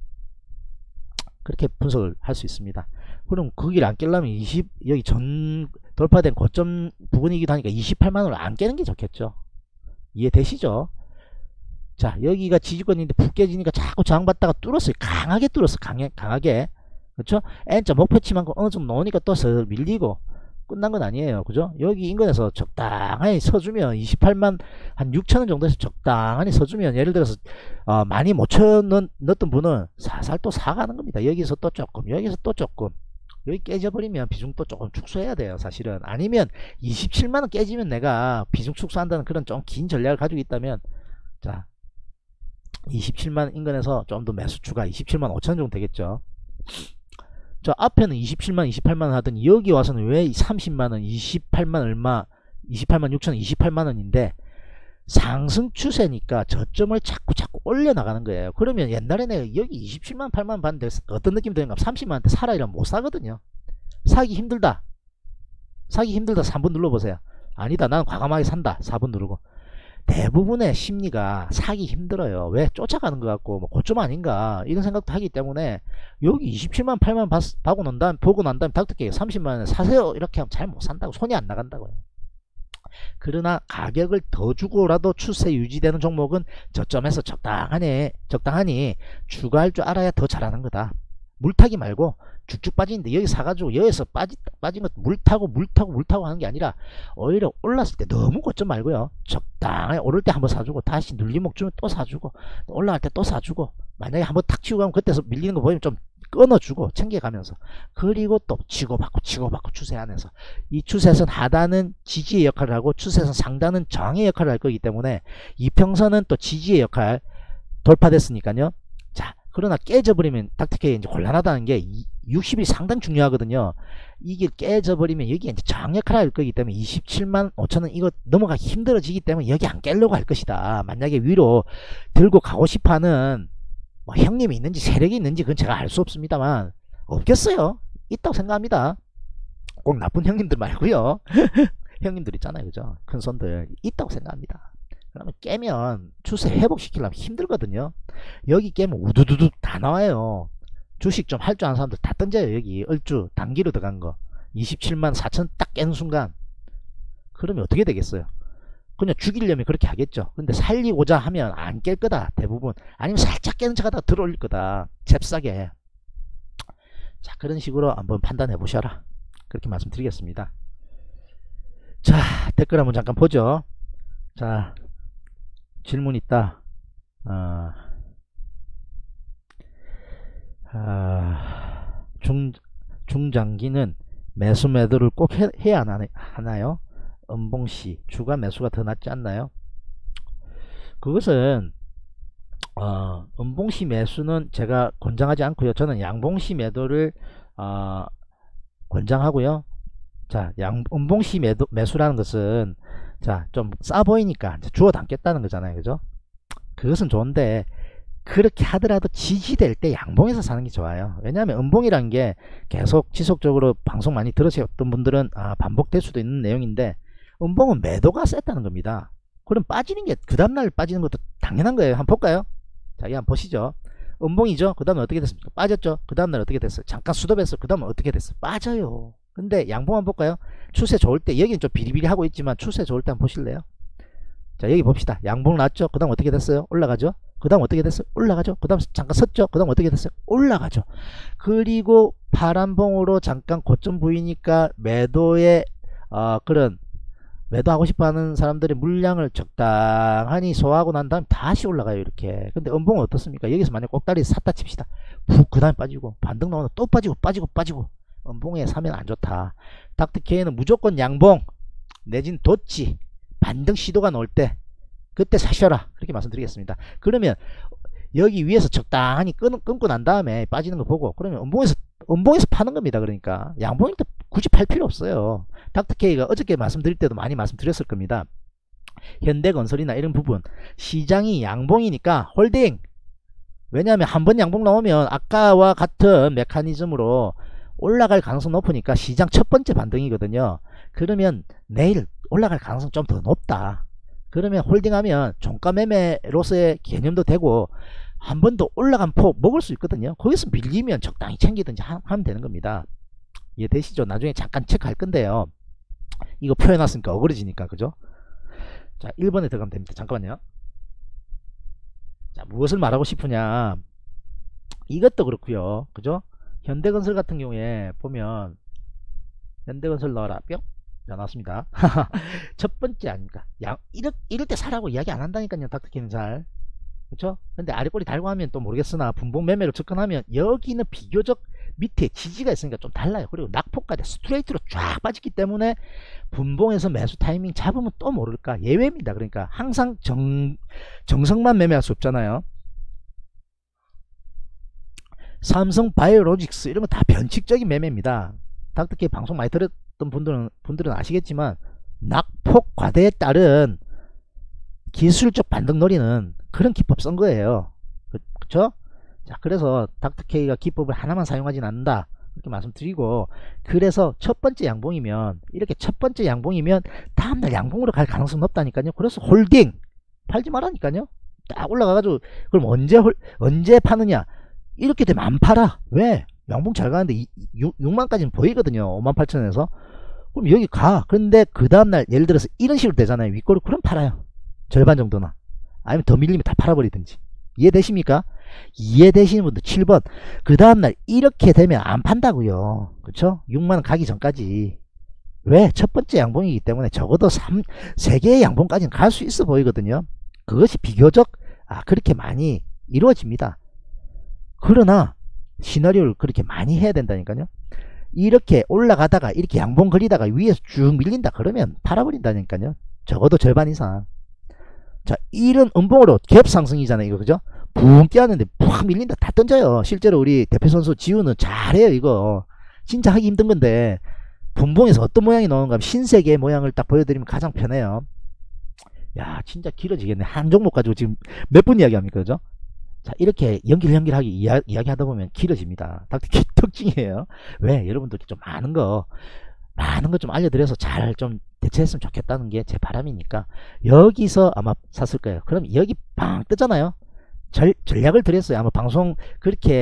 그렇게 분석을 할 수 있습니다. 그럼 거기를 안 깨려면 여기 전 돌파된 고점 부분이기도 하니까 28만원을 안 깨는 게 좋겠죠. 이해되시죠? 자, 여기가 지지권인데 푹 깨지니까 자꾸 저항받다가 뚫었어요. 강하게 뚫었어. 강하게. 그렇죠? N자 목표치만큼 어느 정도 나오니까 또 밀리고 끝난 건 아니에요. 그죠? 여기 인근에서 적당히 서주면 28만 한 6천원 정도에서 적당히 서주면, 예를 들어서 많이 못 넣었던 분은 살살 또 사가는 겁니다. 여기서 또 조금, 여기서 또 조금, 여기 깨져버리면 비중도 조금 축소해야 돼요. 사실은. 아니면 27만원 깨지면 내가 비중 축소한다는 그런 좀 긴 전략을 가지고 있다면, 자 27만원 인근에서 좀 더 매수 추가 27만 5천원 정도 되겠죠. 저 앞에는 27만 28만원 하더니 여기 와서는 왜 30만원 28만 얼마 28만 6천원 28만원인데 상승 추세니까 저점을 자꾸 올려나가는 거예요. 그러면 옛날에 내가 여기 27만 8만원 봤는데 어떤 느낌 드는가, 30만원대 사라 이러면 못 사거든요. 사기 힘들다 3번 눌러보세요. 아니다 나는 과감하게 산다 4번 누르고. 대부분의 심리가 사기 힘들어요. 왜? 쫓아가는 것 같고 뭐 고점 아닌가 이런 생각도 하기 때문에 여기 27만 8만 보고 난 다음에 닥터케이 30만원에 사세요 이렇게 하면 잘 못 산다고, 손이 안 나간다고요. 그러나 가격을 더 주고라도 추세 유지되는 종목은 저점에서 적당하니 추가할 줄 알아야 더 잘하는 거다. 물타기 말고 쭉쭉 빠지는데 여기 사가지고 여기서 빠진 것 물타고 하는 게 아니라 오히려 올랐을 때 너무 고점 말고요. 적당히 오를 때 한번 사주고 다시 눌림목 주면 또 사주고 올라갈 때 또 사주고, 만약에 한번 탁 치고 가면 그때서 밀리는 거 보이면 좀 끊어주고 챙겨가면서, 그리고 또 치고받고 추세 안에서 이 추세선 하단은 지지의 역할을 하고 추세선 상단은 저항의 역할을 할 거기 때문에 이평선은 또 지지의 역할 돌파됐으니까요. 자, 그러나 깨져버리면 닥터케이 이제 곤란하다는 게 60이 상당히 중요하거든요. 이게 깨져버리면 여기 이제 저항 역할을 할 거기 때문에 27만 5천원 이거 넘어가기 힘들어지기 때문에 여기 안 깨려고 할 것이다. 만약에 위로 들고 가고 싶어하는 뭐 형님이 있는지 세력이 있는지 그건 제가 알 수 없습니다만 없겠어요. 있다고 생각합니다. 꼭 나쁜 형님들 말고요. 형님들 있잖아요. 그죠? 큰 손들 있다고 생각합니다. 그러면 깨면 추세 회복시키려면 힘들거든요. 여기 깨면 우두두둑 다 나와요. 주식 좀 할 줄 아는 사람들 다 던져요. 여기 얼주 단기로 들어간 거 27만 4천 딱 깨는 순간. 그러면 어떻게 되겠어요? 그냥 죽이려면 그렇게 하겠죠. 근데 살리고자 하면 안 깰 거다 대부분. 아니면 살짝 깨는 척 하다가 들어올릴 거다 잽싸게. 자, 그런 식으로 한번 판단해 보셔라, 그렇게 말씀드리겠습니다. 자, 댓글 한번 잠깐 보죠. 자, 질문 있다. 중장기는 매수 매도를 꼭 해야 하나요? 은봉시 주가 매수가 더 낫지 않나요? 그것은 은봉시 매수는 제가 권장하지 않고요. 저는 양봉시 매도를 권장하고요. 자, 은봉시 매수라는 것은 자, 좀 싸 보이니까 주워 담겠다는 거잖아요. 그죠? 그것은 좋은데 그렇게 하더라도 지지될 때 양봉에서 사는 게 좋아요. 왜냐하면 은봉이라는 게 계속 지속적으로 방송 많이 들으셨던 분들은 반복될 수도 있는 내용인데, 은봉은 매도가 셌다는 겁니다. 그럼 빠지는 게 그 다음날 빠지는 것도 당연한 거예요. 한번 볼까요? 자, 이 한번 보시죠. 은봉이죠. 그 다음에 어떻게 됐습니까? 빠졌죠. 그 다음날 어떻게 됐어요? 잠깐 수급했어. 그 다음에 어떻게 됐어요? 빠져요. 근데 양봉 한번 볼까요? 추세 좋을 때, 여기는 좀 비리비리 하고 있지만 추세 좋을 때 한번 보실래요? 자, 여기 봅시다. 양봉 났죠. 그 다음 어떻게 됐어요? 올라가죠. 그 다음 어떻게 됐어요? 올라가죠. 그 다음 잠깐 섰죠. 그 다음 어떻게 됐어요? 올라가죠. 그리고 파란봉으로 잠깐 고점 보이니까 매도에 그런 매도하고 싶어하는 사람들의 물량을 적당히 소화하고 난 다음 다시 올라가요. 이렇게. 근데 은봉은 어떻습니까? 여기서 만약 꼭다리 샀다 칩시다. 그 다음에 빠지고 반등 나오면 또 빠지고 은봉에 사면 안 좋다. 닥터케이는 무조건 양봉 내진 도치 반등 시도가 나올 때 그때 사셔라, 그렇게 말씀드리겠습니다. 그러면 여기 위에서 적당히 끊고 난 다음에 빠지는 거 보고, 그러면 은봉에서 파는 겁니다. 그러니까 양봉일 때 굳이 팔 필요 없어요. 닥터케이가 어저께 말씀드릴 때도 많이 말씀드렸을 겁니다. 현대건설이나 이런 부분 시장이 양봉이니까 홀딩. 왜냐하면 한번 양봉 나오면 아까와 같은 메커니즘으로 올라갈 가능성 높으니까 시장 첫 번째 반등이거든요. 그러면 내일 올라갈 가능성 좀 더 높다. 그러면 홀딩하면 종가 매매로서의 개념도 되고 한 번 더 올라간 폭 먹을 수 있거든요. 거기서 밀리면 적당히 챙기든지 하면 되는 겁니다. 이해되시죠? 나중에 잠깐 체크할 건데요. 이거 표현했으니까 어그러지니까, 그죠? 자, 1번에 들어가면 됩니다. 잠깐만요. 자, 무엇을 말하고 싶으냐, 이것도 그렇고요. 그죠? 현대건설 같은 경우에 보면 현대건설 넣어라 뿅. 자, 나왔습니다. 첫 번째 아닙니까? 이럴 때 사라고 이야기 안 한다니까요. 닥터케이는 잘. 그렇죠? 근데 아래 꼬리 달고 하면 또 모르겠으나 분봉 매매로 접근하면 여기는 비교적 밑에 지지가 있으니까 좀 달라요. 그리고 낙폭까지 스트레이트로 쫙 빠졌기 때문에 분봉에서 매수 타이밍 잡으면 또 모를까 예외입니다. 그러니까 항상 정성만 매매할 수 없잖아요. 삼성 바이오로직스 이런 거 다 변칙적인 매매입니다. 닥터케이 방송 많이 들었던 분들은 아시겠지만 낙폭 과대에 따른 기술적 반등 노리는 그런 기법 쓴 거예요. 그쵸? 자, 그래서 닥터케이가 기법을 하나만 사용하진 않는다, 이렇게 말씀드리고, 그래서 첫 번째 양봉이면, 이렇게 첫 번째 양봉이면 다음날 양봉으로 갈 가능성 높다니까요. 그래서 홀딩 팔지 말라니까요. 딱 올라가가지고, 그럼 언제 파느냐? 이렇게 되면 안 팔아. 왜? 양봉 잘 가는데 6만까지는 보이거든요. 58,000원에서. 그럼 여기 가. 근데 그 다음날 예를 들어서 이런 식으로 되잖아요. 윗꼬리. 그럼 팔아요. 절반 정도나. 아니면 더 밀리면 다 팔아버리든지. 이해되십니까? 이해되시는 분들 7번. 그 다음날 이렇게 되면 안 판다고요. 그쵸? 6만원 가기 전까지. 왜? 첫 번째 양봉이기 때문에 적어도 3개의 양봉까지는 갈 수 있어 보이거든요. 그것이 비교적 그렇게 많이 이루어집니다. 그러나 시나리오를 그렇게 많이 해야 된다니까요. 이렇게 올라가다가 이렇게 양봉 그리다가 위에서 쭉 밀린다 그러면 팔아버린다니까요. 적어도 절반 이상. 자, 이런 음봉으로 갭 상승이잖아요. 이거 그죠? 붕 뛰었는데 푹 밀린다. 다 던져요. 실제로 우리 대표 선수 지우는 잘해요. 이거 진짜 하기 힘든 건데, 분봉에서 어떤 모양이 나오는가 하면 신세계의 모양을 딱 보여드리면 가장 편해요. 야, 진짜 길어지겠네. 한 종목 가지고 지금 몇 분 이야기합니까? 그죠? 자, 이렇게 연결하기 이야기하다 보면 길어집니다. 닥터케이 특징이에요. 왜? 여러분들께 좀 많은 거 좀 알려드려서 잘 좀 대처했으면 좋겠다는 게 제 바람이니까. 여기서 아마 샀을 거예요. 그럼 여기 빵 뜨잖아요. 전략을 드렸어요. 아마 방송 그렇게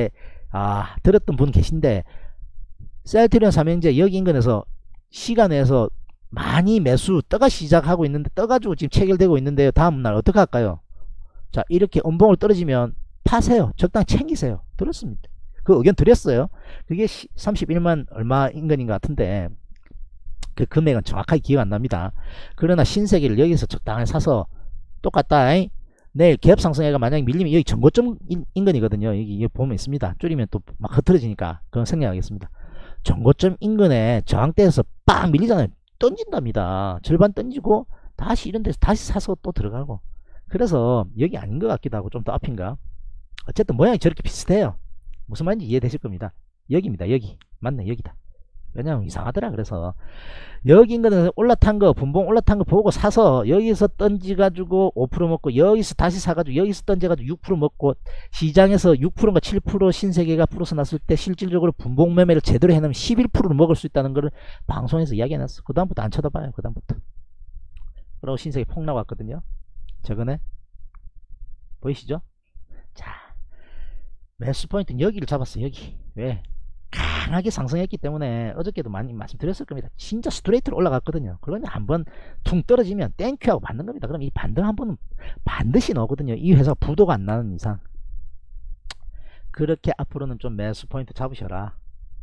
들었던 분 계신데 셀트리온 삼형제 여기 인근에서 시간에서 많이 매수 떠가 시작하고 있는데 떠가지고 지금 체결되고 있는데요. 다음날 어떻게 할까요? 자, 이렇게 음봉을 떨어지면 파세요. 적당히 챙기세요. 들었습니다. 그 의견 드렸어요. 그게 31만 얼마 인근인 것 같은데 그 금액은 정확하게 기억 안 납니다. 그러나 신세계를 여기서 적당히 사서 똑같다. 내일 갭 상승해가 만약에 밀리면 여기 전고점 인근이거든요. 여기 보면 있습니다. 줄이면 또 막 흐트러지니까 그건 생략하겠습니다. 전고점 인근에 저항대에서 빡 밀리잖아요. 던진답니다. 절반 던지고 다시 이런 데서 다시 사서 또 들어가고. 그래서 여기 아닌 것 같기도 하고 좀 더 앞인가. 어쨌든 모양이 저렇게 비슷해요. 무슨 말인지 이해되실 겁니다. 여기입니다. 여기 맞네. 여기다. 왜냐면 이상하더라. 그래서 여기 인근에서 올라탄 거 분봉 올라탄 거 보고 사서 여기서 던지 가지고 5% 먹고 여기서 다시 사가지고 여기서 던져 가지고 6% 먹고 시장에서 6%인가 7% 신세계가 플러스 났을 때 실질적으로 분봉 매매를 제대로 해놓으면 11%를 먹을 수 있다는 거를 방송에서 이야기해놨어. 그 다음부터 안 쳐다봐요. 그 다음부터. 그러고 신세계 폭 나왔거든요. 저거네. 보이시죠? 자, 매수 포인트는 여기를 잡았어요. 여기. 왜? 강하게 상승했기 때문에 어저께도 많이 말씀드렸을 겁니다. 진짜 스트레이트로 올라갔거든요. 그러면 한번 퉁 떨어지면 땡큐하고 받는 겁니다. 그럼 이 반등 한 번은 반드시 나오거든요. 이 회사 부도가 안 나는 이상. 그렇게 앞으로는 좀 매수 포인트 잡으셔라.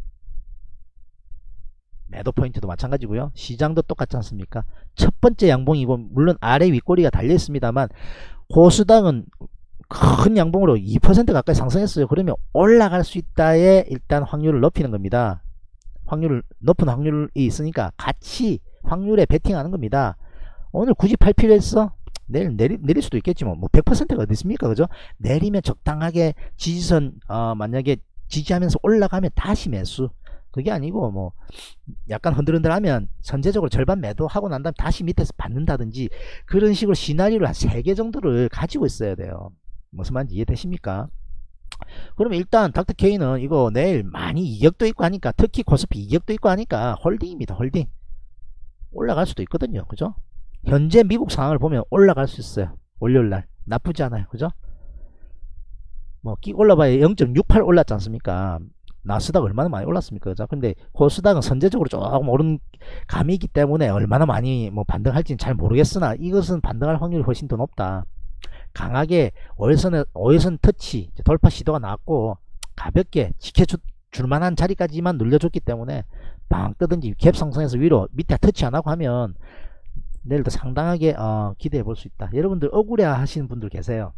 매도 포인트도 마찬가지고요. 시장도 똑같지 않습니까? 첫 번째 양봉이고 물론 아래 윗꼬리가 달려 있습니다만 코스닥은 큰 양봉으로 2% 가까이 상승했어요. 그러면 올라갈 수 있다에 일단 확률을 높이는 겁니다. 높은 확률이 있으니까 같이 확률에 베팅하는 겁니다. 오늘 굳이 팔 필요 있어? 내일 내릴 수도 있겠지 뭐 100%가 어디 있습니까? 그죠? 내리면 적당하게 지지선 만약에 지지하면서 올라가면 다시 매수. 그게 아니고 뭐 약간 흔들흔들하면 선제적으로 절반 매도하고 난 다음에 다시 밑에서 받는다든지 그런 식으로 시나리오를 한 3개 정도를 가지고 있어야 돼요. 무슨 말인지 이해되십니까? 그러면 일단 닥터케이는 이거 내일 많이 이격도 있고 하니까 특히 코스피 이격도 있고 하니까 홀딩입니다. 홀딩. 올라갈 수도 있거든요. 그죠? 현재 미국 상황을 보면 올라갈 수 있어요. 월요일날 나쁘지 않아요. 그죠? 뭐 끼고 올라봐야 0.68 올랐지 않습니까? 나스닥 얼마나 많이 올랐습니까? 그죠? 근데 코스닥은 선제적으로 조금 오른 감이 있기 때문에 얼마나 많이 뭐 반등할지는 잘 모르겠으나 이것은 반등할 확률이 훨씬 더 높다. 강하게 5일선 터치 돌파 시도가 나왔고 가볍게 지켜줄 만한 자리까지만 눌려줬기 때문에 방 뜨든지 갭 상승해서 위로 밑에 터치 안하고 하면 내일도 상당하게 기대해 볼 수 있다. 여러분들 억울해 하시는 분들 계세요.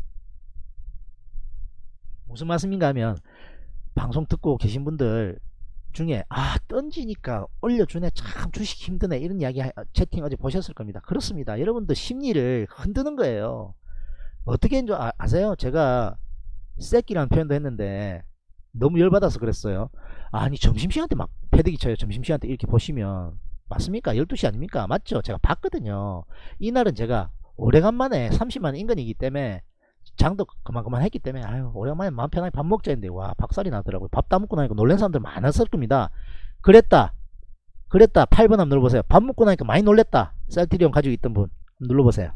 무슨 말씀인가 하면 방송 듣고 계신 분들 중에 던지니까 올려주네 참 주식 힘드네 이런 이야기 채팅 어제 보셨을 겁니다. 그렇습니다. 여러분들 심리를 흔드는 거예요. 어떻게 한줄 아세요? 제가 새끼라는 표현도 했는데 너무 열받아서 그랬어요. 아니 점심시간 때 막 패대기 쳐요. 점심시간 때 이렇게 보시면 맞습니까? 12시 아닙니까? 맞죠? 제가 봤거든요. 이날은 제가 오래간만에 30만 인근이기 때문에 장도 그만 했기 때문에 아유 오랜만에 마음 편하게 밥 먹자 했는데 와 박살이 나더라고요. 밥 다 먹고 나니까 놀란 사람들 많았을 겁니다. 그랬다 8번 한번 눌러보세요. 밥 먹고 나니까 많이 놀랬다. 셀트리온 가지고 있던 분 눌러보세요.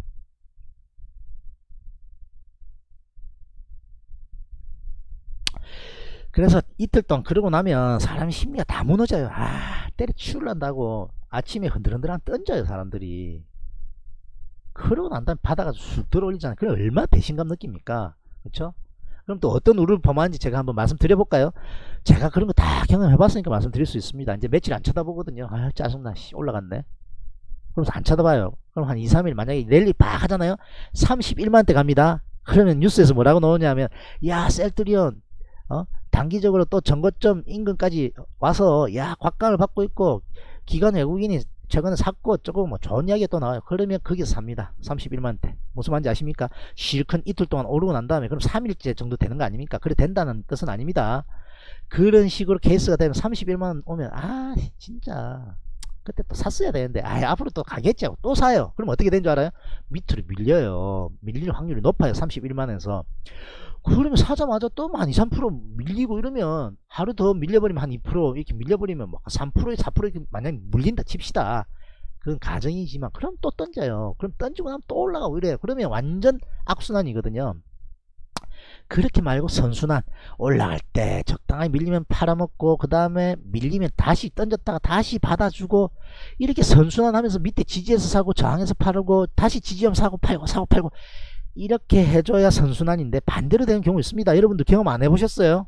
그래서 이틀 동안 그러고 나면 사람 심리가 다 무너져요. 때려치우려고 아침에 흔들흔들한 던져요 사람들이. 그러고 난 다음에 바다가 쑥 들어올리잖아요. 그럼 얼마나 배신감 느낍니까? 그렇죠? 그럼 또 어떤 우를 범하는지 제가 한번 말씀드려 볼까요? 제가 그런 거 다 경험해 봤으니까 말씀드릴 수 있습니다. 이제 며칠 안 쳐다보거든요. 짜증나. 올라갔네. 그러면서 안 쳐다봐요. 그럼 한 2, 3일 만약에 랠리 막 하잖아요. 31만대 갑니다. 그러면 뉴스에서 뭐라고 나오냐면 야 셀트리온 단기적으로 또 전고점 인근까지 와서 곽강을 받고 있고 기관 외국인이 최근에 샀고 조금 뭐 좋은 이야기가 또 나와요. 그러면 거기서 삽니다. 31만대. 무슨 말인지 아십니까? 실컷 이틀 동안 오르고 난 다음에 그럼 3일째 정도 되는 거 아닙니까? 그래 된다는 뜻은 아닙니다. 그런 식으로 케이스가 되면 31만원 오면 진짜 그때 또 샀어야 되는데 앞으로 또 가겠지 하고 또 사요. 그럼 어떻게 된 줄 알아요? 밑으로 밀려요. 밀릴 확률이 높아요. 31만원에서. 그러면 사자마자 또 한 2, 3% 밀리고 이러면 하루 더 밀려버리면 한 2% 이렇게 밀려버리면 뭐 3%, 4% 이렇게 만약에 물린다 칩시다. 그건 가정이지만 그럼 또 던져요. 그럼 던지고 나면 또 올라가고 이래요. 그러면 완전 악순환이거든요. 그렇게 말고 선순환, 올라갈 때 적당히 밀리면 팔아먹고 그 다음에 밀리면 다시 던졌다가 다시 받아주고, 이렇게 선순환 하면서 밑에 지지해서 사고 저항해서 팔고 다시 지지하면 사고 팔고 사고 팔고, 이렇게 해줘야 선순환인데 반대로 되는 경우 있습니다. 여러분들 경험 안 해보셨어요?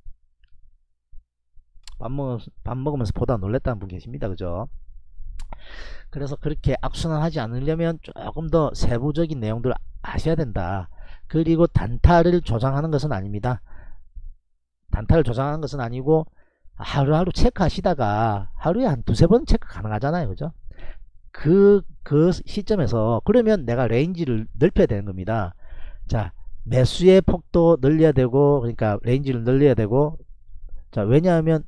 밥 먹으면서 보다 놀랬다는 분 계십니다. 그죠? 그래서 그렇게 악순환하지 않으려면 조금 더 세부적인 내용들을 아셔야 된다. 그리고 단타를 조장하는 것은 아닙니다. 단타를 조장하는 것은 아니고 하루하루 체크하시다가 하루에 한 두세 번 체크 가능하잖아요. 그죠? 그 시점에서 그러면 내가 레인지를 넓혀야 되는 겁니다. 자, 매수의 폭도 늘려야 되고, 그러니까 레인지를 늘려야 되고, 자, 왜냐하면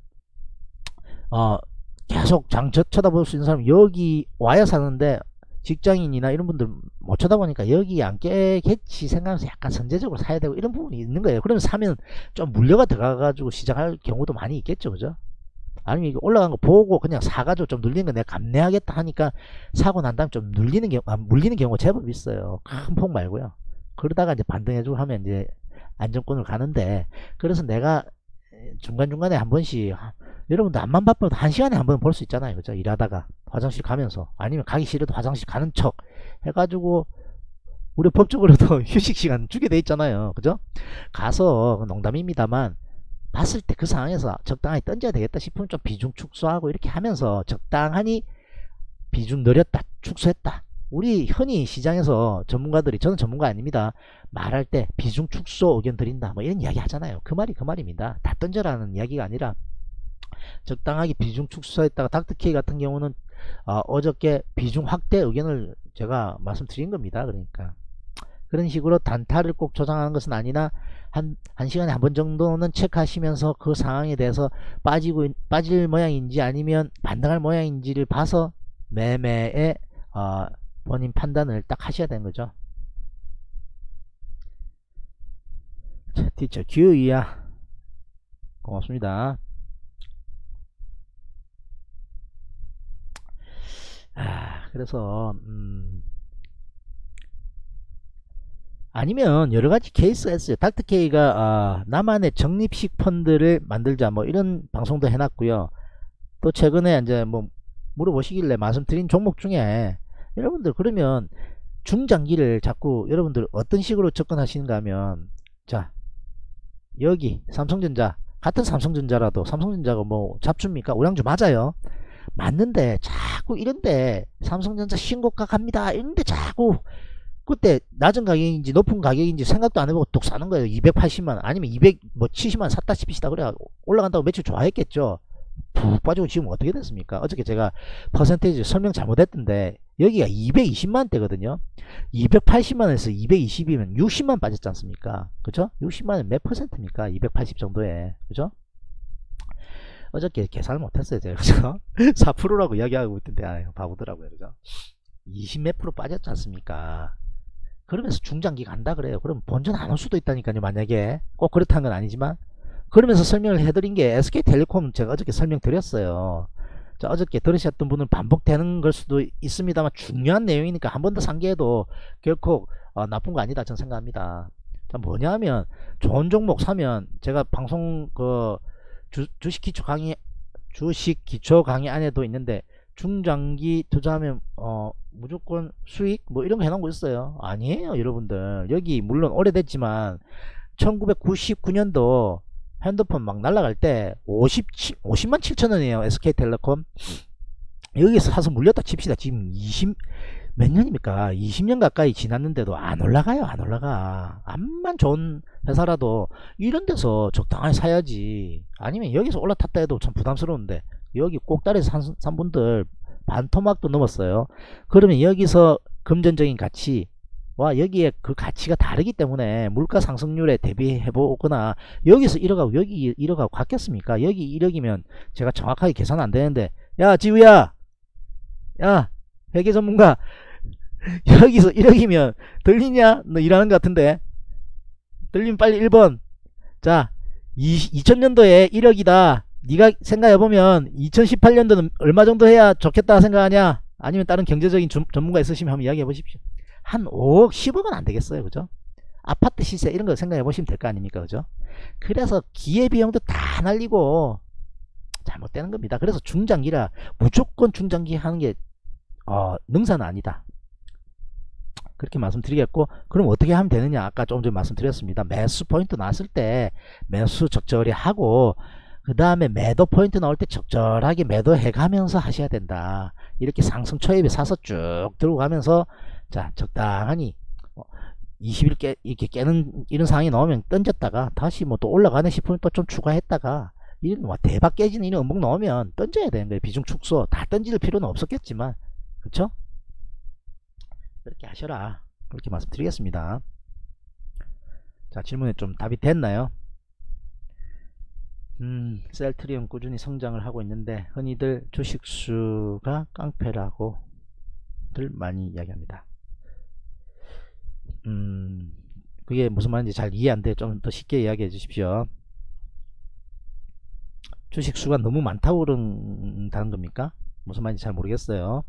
계속 장 쳐다볼 수 있는 사람 여기 와야 사는데, 직장인이나 이런 분들 못 쳐다보니까 여기 안 깨겠지 생각하면서 약간 선제적으로 사야 되고 이런 부분이 있는 거예요. 그러면 사면 좀 물려가 들어가 가지고 시작할 경우도 많이 있겠죠. 그죠? 아니면 이게 올라간 거 보고 그냥 사가지고 좀 눌리는 거 내가 감내하겠다 하니까 사고 난 다음에 좀 눌리는 경우, 물리는 경우가 제법 있어요. 큰 폭 말고요. 그러다가 이제 반등해주고 하면 이제 안정권을 가는데, 그래서 내가 중간중간에 한 번씩, 여러분들 앞만 바빠도 1시간에 한 번 볼 수 있잖아요. 그죠? 일하다가 화장실 가면서, 아니면 가기 싫어도 화장실 가는 척 해가지고, 우리 법적으로도 휴식 시간 주게 돼 있잖아요. 그죠? 가서, 농담입니다만 봤을 때 그 상황에서 적당히 던져야 되겠다 싶으면 좀 비중 축소하고 이렇게 하면서 적당하니 비중 늘렸다 축소했다, 우리 흔히 시장에서 전문가들이, 저는 전문가 아닙니다, 말할 때 비중 축소 의견 드린다 뭐 이런 이야기 하잖아요. 그 말이 그 말입니다. 다 던져라는 이야기가 아니라 적당하게 비중 축소했다가, 닥터케이 같은 경우는 어저께 비중 확대 의견을 제가 말씀드린 겁니다. 그러니까 그런 식으로 단타를 꼭 조장하는 것은 아니나 한 시간에 한 번 정도는 체크하시면서 그 상황에 대해서 빠질 모양인지 아니면 반등할 모양인지를 봐서 매매에 본인 판단을 딱 하셔야 되는 거죠. 티처 규이야, 고맙습니다. 그래서 아니면 여러가지 케이스가 있어요. 닥터케이가 나만의 적립식 펀드를 만들자 뭐 이런 방송도 해놨고요. 또 최근에 이제 뭐 물어보시길래 말씀드린 종목 중에, 여러분들 그러면 중장기를 자꾸 여러분들 어떤 식으로 접근하시는가 하면, 자, 여기 삼성전자, 같은 삼성전자라도 삼성전자가 뭐 잡줍니까? 우량주 맞아요. 맞는데 자꾸 이런데 삼성전자 신고가 갑니다 이런데 자꾸 그때 낮은 가격인지 높은 가격인지 생각도 안 해보고 뚝 사는 거예요. 280만 아니면 270만 샀다 칩시다. 그래 올라간다고 며칠 좋아했겠죠. 푹 빠지고 지금 어떻게 됐습니까? 어저께 제가 퍼센테이지 설명 잘못했던데 여기가 220만대거든요 280만에서 220이면 60만 빠졌지 않습니까? 그죠? 60만은 몇 퍼센트입니까? 280 정도에. 그죠? 어저께 계산을 못했어요 제가. 그죠? 4%라고 이야기하고 있던데 아유 바보더라고요. 그죠? 20 몇 프로 빠졌지 않습니까? 그러면서 중장기 간다 그래요. 그럼 본전 안 올 수도 있다니까요. 만약에 꼭 그렇다는 건 아니지만, 그러면서 설명을 해드린 게 SK텔레콤 제가 어저께 설명드렸어요. 자, 어저께 들으셨던 분은 반복되는 걸 수도 있습니다만 중요한 내용이니까 한 번 더 상기해도 결코 나쁜 거 아니다 저는 생각합니다. 자, 뭐냐 하면 좋은 종목 사면, 제가 방송 주식 기초 강의 안에도 있는데, 중장기 투자하면 무조건 수익 뭐 이런 거 해놓은 거 있어요. 아니에요 여러분들. 여기 물론 오래됐지만 1999년도 핸드폰 막 날라갈 때 50만 7천원이에요 SK텔레콤. 여기서 사서 물렸다 칩시다. 지금 몇 년입니까? 20년 가까이 지났는데도 안 올라가요. 안 올라가. 암만 좋은 회사라도 이런 데서 적당히 사야지. 아니면 여기서 올라탔다 해도 참 부담스러운데, 여기 꼭다리에서 산 분들 반토막도 넘었어요. 그러면 여기서 금전적인 가치와 여기에 그 가치가 다르기 때문에 물가 상승률에 대비해 보거나, 여기서 1억하고 여기 1억하고 같겠습니까? 여기 1억이면 제가 정확하게 계산 안 되는데, 야 지우야, 야 회계 전문가, 여기서 1억이면 들리냐? 너 일하는 것 같은데 들리면 빨리 1번. 자, 2000년도에 1억이다 네가 생각해보면 2018년도는 얼마 정도 해야 좋겠다 생각하냐? 아니면 다른 경제적인 전문가 있으시면 한번 이야기해 보십시오. 한 5억 10억은 안 되겠어요. 그죠? 아파트 시세 이런 거 생각해 보시면 될 거 아닙니까? 그죠? 그래서 기회비용도 다 날리고 잘못되는 겁니다. 그래서 중장기라 무조건 중장기 하는 게 능사는 아니다. 그렇게 말씀드리겠고, 그럼 어떻게 하면 되느냐? 아까 좀 전에 말씀드렸습니다. 매수 포인트 나왔을 때 매수 적절히 하고, 그 다음에 매도 포인트 나올 때 적절하게 매도해 가면서 하셔야 된다. 이렇게 상승 초입에 사서 쭉 들고 가면서, 자, 적당하니 20일 이렇게 깨는 이런 상황이 나오면 던졌다가 다시 뭐 또 올라가네 싶으면 또 좀 추가했다가, 이런 뭐 대박 깨지는 이런 음봉 나오면 던져야 되는 거예요. 비중 축소 다 던질 필요는 없었겠지만, 그쵸? 그렇게 하셔라. 그렇게 말씀드리겠습니다. 자, 질문에 좀 답이 됐나요? 셀트리온 꾸준히 성장을 하고 있는데 흔히들 주식수가 깡패라고들 많이 이야기합니다. 그게 무슨 말인지 잘 이해 안 돼. 좀 더 쉽게 이야기해 주십시오. 주식수가 너무 많다고 그런다는 겁니까? 무슨 말인지 잘 모르겠어요.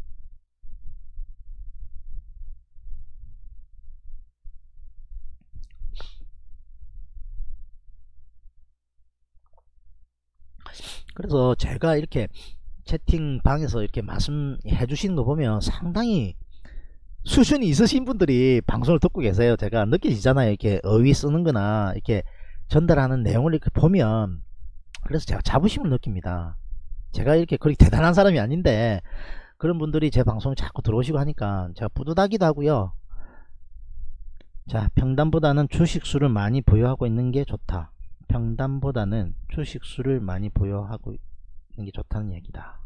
그래서 제가 이렇게 채팅방에서 이렇게 말씀해 주시는 거 보면 상당히 수준이 있으신 분들이 방송을 듣고 계세요. 제가 느껴지잖아요. 이렇게 어휘 쓰는 거나 이렇게 전달하는 내용을 이렇게 보면. 그래서 제가 자부심을 느낍니다. 제가 이렇게 그렇게 대단한 사람이 아닌데 그런 분들이 제 방송에 자꾸 들어오시고 하니까 제가 뿌듯하기도 하고요. 자, 평단보다는 주식수를 많이 보유하고 있는 게 좋다. 평단보다는 주식수를 많이 보유하고 있는 게 좋다는 얘기다.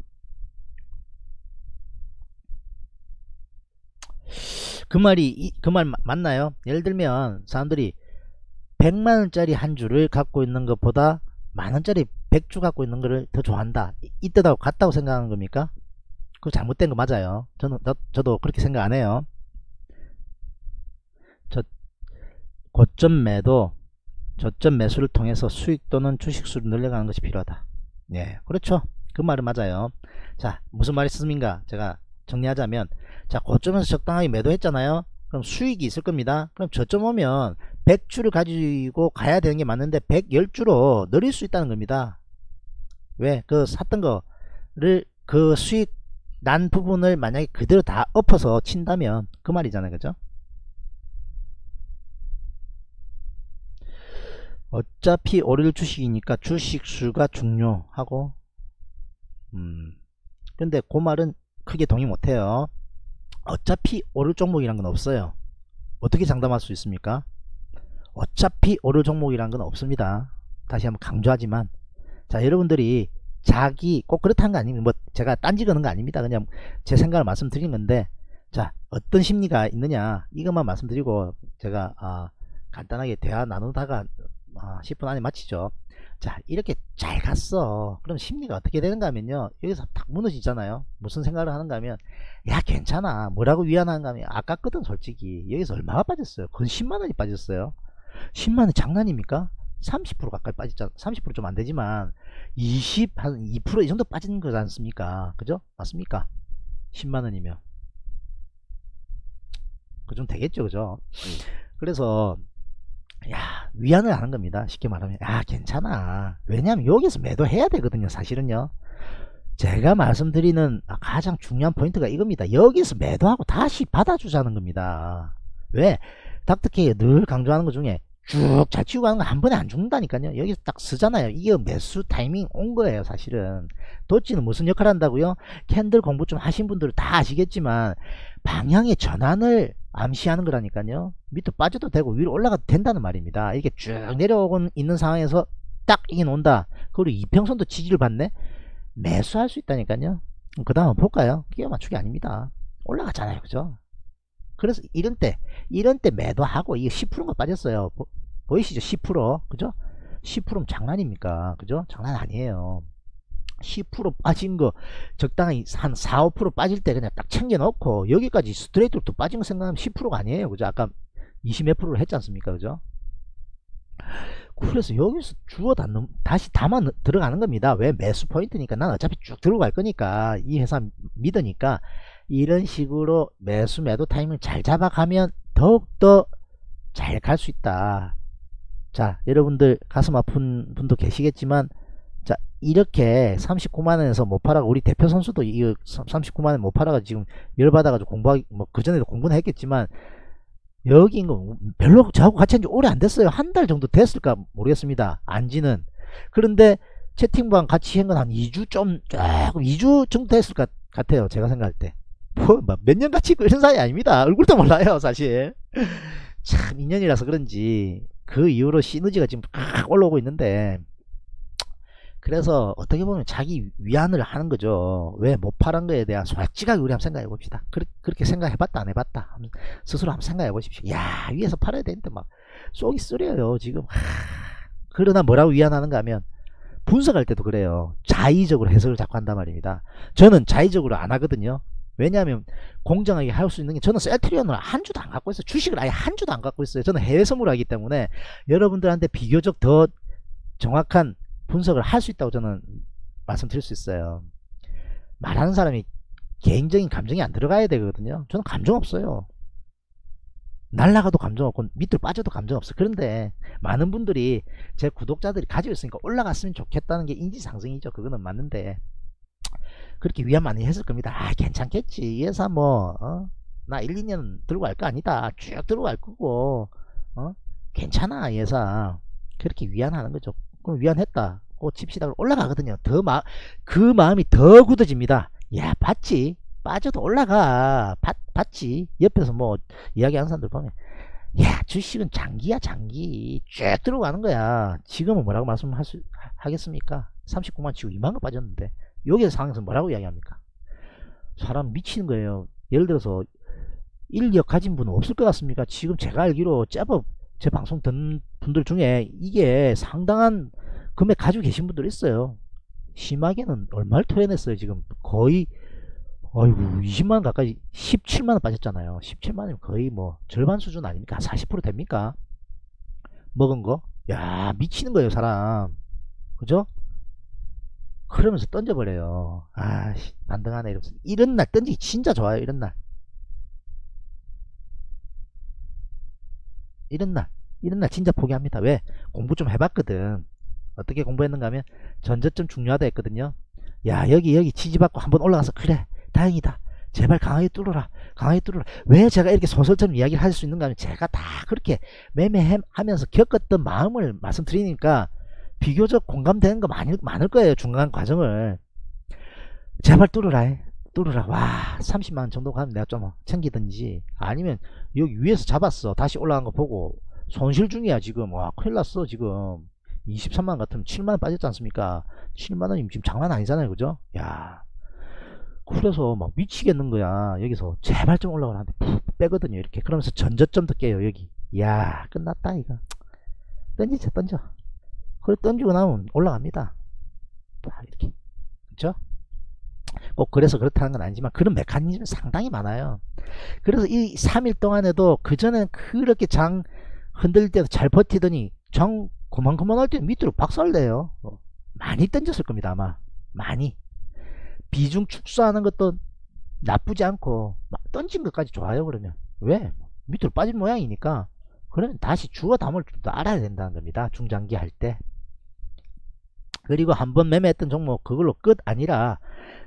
그 말 맞나요? 예를 들면 사람들이 100만원짜리 한 주를 갖고 있는 것보다 만원짜리 100주 갖고 있는 거를 더 좋아한다. 이 뜻하고 같다고 생각하는 겁니까? 그거 잘못된 거 맞아요. 저도 그렇게 생각 안 해요. 고점 매도, 저점 매수를 통해서 수익 또는 주식수를 늘려가는 것이 필요하다. 예, 그렇죠. 그 말은 맞아요. 자, 무슨 말이 있습니까? 제가 정리하자면, 자, 고점에서 적당하게 매도했잖아요. 그럼 수익이 있을 겁니다. 그럼 저점 오면 100주를 가지고 가야 되는 게 맞는데 110주로 늘릴 수 있다는 겁니다. 왜? 그 샀던 거를 그 수익 난 부분을 만약에 그대로 다 엎어서 친다면 그 말이잖아요. 그죠? 어차피 오를 주식이니까 주식수가 중요하고, 근데 그 말은 크게 동의 못해요. 어차피 오를 종목이란 건 없어요. 어떻게 장담할 수 있습니까? 어차피 오를 종목이란 건 없습니다. 다시 한번 강조하지만, 자, 여러분들이 자기 꼭 그렇다는 거 아닙니다. 뭐 제가 딴지 거는 거 아닙니다. 그냥 제 생각을 말씀드린 건데, 자, 어떤 심리가 있느냐 이것만 말씀드리고 제가 간단하게 대화 나누다가 10분 안에 마치죠. 자, 이렇게 잘 갔어. 그럼 심리가 어떻게 되는가 하면요, 여기서 탁 무너지잖아요. 무슨 생각을 하는가 하면, 야 괜찮아, 뭐라고 위안하는가 하면, 아깝거든. 솔직히 여기서 얼마가 빠졌어요? 거의 10만원이 빠졌어요. 10만원 장난입니까? 30% 가까이 빠졌잖아. 30% 좀 안되지만 한 2% 이 정도 빠지는 거지 않습니까? 그죠? 맞습니까? 10만원이면 그 정도 되겠죠. 그죠? 그래서 야, 위안을 하는 겁니다. 쉽게 말하면, 야 괜찮아. 왜냐하면 여기서 매도해야 되거든요. 사실은요, 제가 말씀드리는 가장 중요한 포인트가 이겁니다. 여기서 매도하고 다시 받아주자는 겁니다. 왜? 닥터케이 늘 강조하는 것 중에 쭉 잘 치고 가는 거 한 번에 안 죽는다니까요. 여기서 딱 쓰잖아요. 이게 매수 타이밍 온 거예요. 사실은 도치는 무슨 역할 한다고요? 캔들 공부 좀 하신 분들은 다 아시겠지만 방향의 전환을 암시하는 거라니까요. 밑으로 빠져도 되고 위로 올라가도 된다는 말입니다. 이렇게 쭉 내려오고 있는 상황에서 딱 이게 논다. 그리고 이평선도 지지를 받네. 매수할 수 있다니까요. 그 다음 볼까요? 끼워 맞추기 아닙니다. 올라가잖아요. 그죠? 그래서 이런 때 매도하고 이게 10%가 빠졌어요. 보이시죠? 10%. 그죠? 10%면 장난입니까? 그죠? 장난 아니에요. 10% 빠진 거 적당히 한 4, 5% 빠질 때 그냥 딱 챙겨 넣고 여기까지 스트레이트로 또 빠진 거 생각하면 10%가 아니에요. 그죠? 아까 20 몇 프로를 했지 않습니까? 그죠? 그래서 여기서 주워 다시 담아 들어가는 겁니다. 왜? 매수 포인트니까. 난 어차피 쭉 들어갈 거니까, 이 회사 믿으니까 이런 식으로 매수 매도 타이밍을 잘 잡아가면 더욱더 잘 갈 수 있다. 자, 여러분들 가슴 아픈 분도 계시겠지만, 자, 이렇게 39만원에서 못 팔아가, 우리 대표 선수도 이 39만원 못 팔아가 지금 열받아가지고 공부하기, 뭐, 그전에도 공부는 했겠지만, 여기 거 별로 저하고 같이 한 지 오래 안 됐어요. 한 달 정도 됐을까 모르겠습니다. 안지는. 그런데 채팅방 같이 한 건 한 2주 조금 2주 정도 됐을 것 같아요. 제가 생각할 때. 뭐, 몇 년 같이 있고 이런 사이 아닙니다. 얼굴도 몰라요, 사실. 참, 인연이라서 그런지, 그 이후로 시너지가 지금 팍 올라오고 있는데, 그래서 어떻게 보면 자기 위안을 하는 거죠. 왜 못 팔은 거에 대한 솔직하게 우리 한번 생각해 봅시다. 그렇게 생각해 봤다 안 해봤다 스스로 한번 생각해 보십시오. 야, 위에서 팔아야 되는데 막 쏙이 쓰려요 지금. 그러나 뭐라고 위안하는가 하면, 분석할 때도 그래요. 자의적으로 해석을 자꾸 한단 말입니다. 저는 자의적으로 안 하거든요. 왜냐하면 공정하게 할 수 있는 게, 저는 셀트리온을 한 주도 안 갖고 있어요. 주식을 아예 한 주도 안 갖고 있어요. 저는 해외 선물을 하기 때문에 여러분들한테 비교적 더 정확한 분석을 할 수 있다고 저는 말씀드릴 수 있어요. 말하는 사람이 개인적인 감정이 안 들어가야 되거든요. 저는 감정 없어요. 날라가도 감정 없고 밑으로 빠져도 감정 없어. 그런데 많은 분들이, 제 구독자들이 가지고 있으니까 올라갔으면 좋겠다는 게 인지상승이죠. 그거는 맞는데, 그렇게 위안 많이 했을 겁니다. 아, 괜찮겠지, 이 회사 뭐 나 1, 2년 들고 갈 거 아니다, 쭉 들고 갈 거고, 괜찮아 이 회사. 그렇게 위안하는 거죠. 그럼 위안했다 고 칩시다. 올라가거든요. 그 마음이 더 굳어집니다. 야, 봤지? 빠져도 올라가. 봤지? 옆에서 뭐 이야기하는 사람들 보면, 야, 주식은 장기야, 장기. 쭉 들어가는 거야. 지금은 뭐라고 하겠습니까? 39만 치고 2만원 빠졌는데, 여기에 상황에서 뭐라고 이야기합니까? 사람 미치는 거예요. 예를 들어서 1, 2억 가진 분은 없을 것 같습니까? 지금 제가 알기로 제법 제 방송 듣는 분들 중에 이게 상당한 금액 가지고 계신 분들 있어요. 심하게는 얼마를 토해냈어요. 지금 거의, 어이구, 20만원 가까이, 17만원 빠졌잖아요. 17만원이면 거의 뭐 절반 수준 아닙니까? 40% 됩니까? 먹은 거? 야, 미치는 거예요 사람. 그죠? 그러면서 던져버려요. 아씨, 반등하네 이러면서. 이런 날 던지기 진짜 좋아요. 이런 날 진짜 포기합니다. 왜? 공부 좀 해봤거든. 어떻게 공부했는가 하면, 전저점 중요하다 했거든요. 야, 여기 지지받고 한번 올라가서, 그래 다행이다, 제발 강하게 뚫어라, 강하게 뚫어라. 왜 제가 이렇게 소설처럼 이야기를 할 수 있는가 하면, 제가 다 그렇게 매매하면서 겪었던 마음을 말씀드리니까 비교적 공감되는 거 많을 거예요. 중간 과정을. 제발 뚫어라, 뚫어라. 와, 30만원 정도 가면 내가 좀 챙기든지, 아니면 여기 위에서 잡았어, 다시 올라간 거 보고 손실 중이야 지금. 와, 큰일 났어 지금. 23만원 같으면 7만원 빠졌지 않습니까? 7만원이면 지금 장난 아니잖아요. 그죠? 야, 그래서 막 미치겠는 거야. 여기서 제발 좀 올라가라 하는데 푹 빼거든요. 이렇게. 그러면서 전저점도 깨요 여기. 야, 끝났다 이거. 던지자, 던져. 그래, 던지고 나면 올라갑니다. 이렇게. 그쵸? 꼭 그래서 그렇다는 건 아니지만, 그런 메커니즘이 상당히 많아요. 그래서 이 3일 동안에도, 그전에는 그렇게 장 흔들릴 때도 잘 버티더니, 장 그만 할 때는 밑으로 박살내요. 많이 던졌을 겁니다 아마. 많이. 비중 축소하는 것도 나쁘지 않고, 막 던진 것까지 좋아요. 그러면 왜? 밑으로 빠진 모양이니까. 그러면 다시 주워 담을 줄도 알아야 된다는 겁니다. 중장기 할 때. 그리고 한번 매매했던 종목 그걸로 끝 아니라,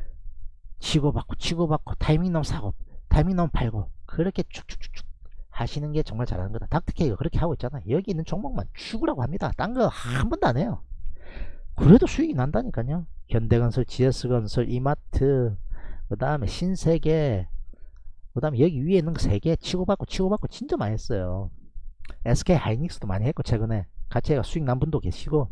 치고받고 타이밍 나면 사고, 타이밍 나면 팔고, 그렇게 쭉쭉쭉쭉 하시는 게 정말 잘하는 거다. 닥터케이가 그렇게 하고 있잖아. 여기 있는 종목만 죽으라고 합니다. 딴 거 한 번도 안 해요. 그래도 수익이 난다니까요. 현대건설, GS건설, 이마트, 그 다음에 신세계, 그 다음에 여기 위에 있는 거 3개 치고받고 진짜 많이 했어요. SK하이닉스도 많이 했고, 최근에 같이 해가 수익 난 분도 계시고.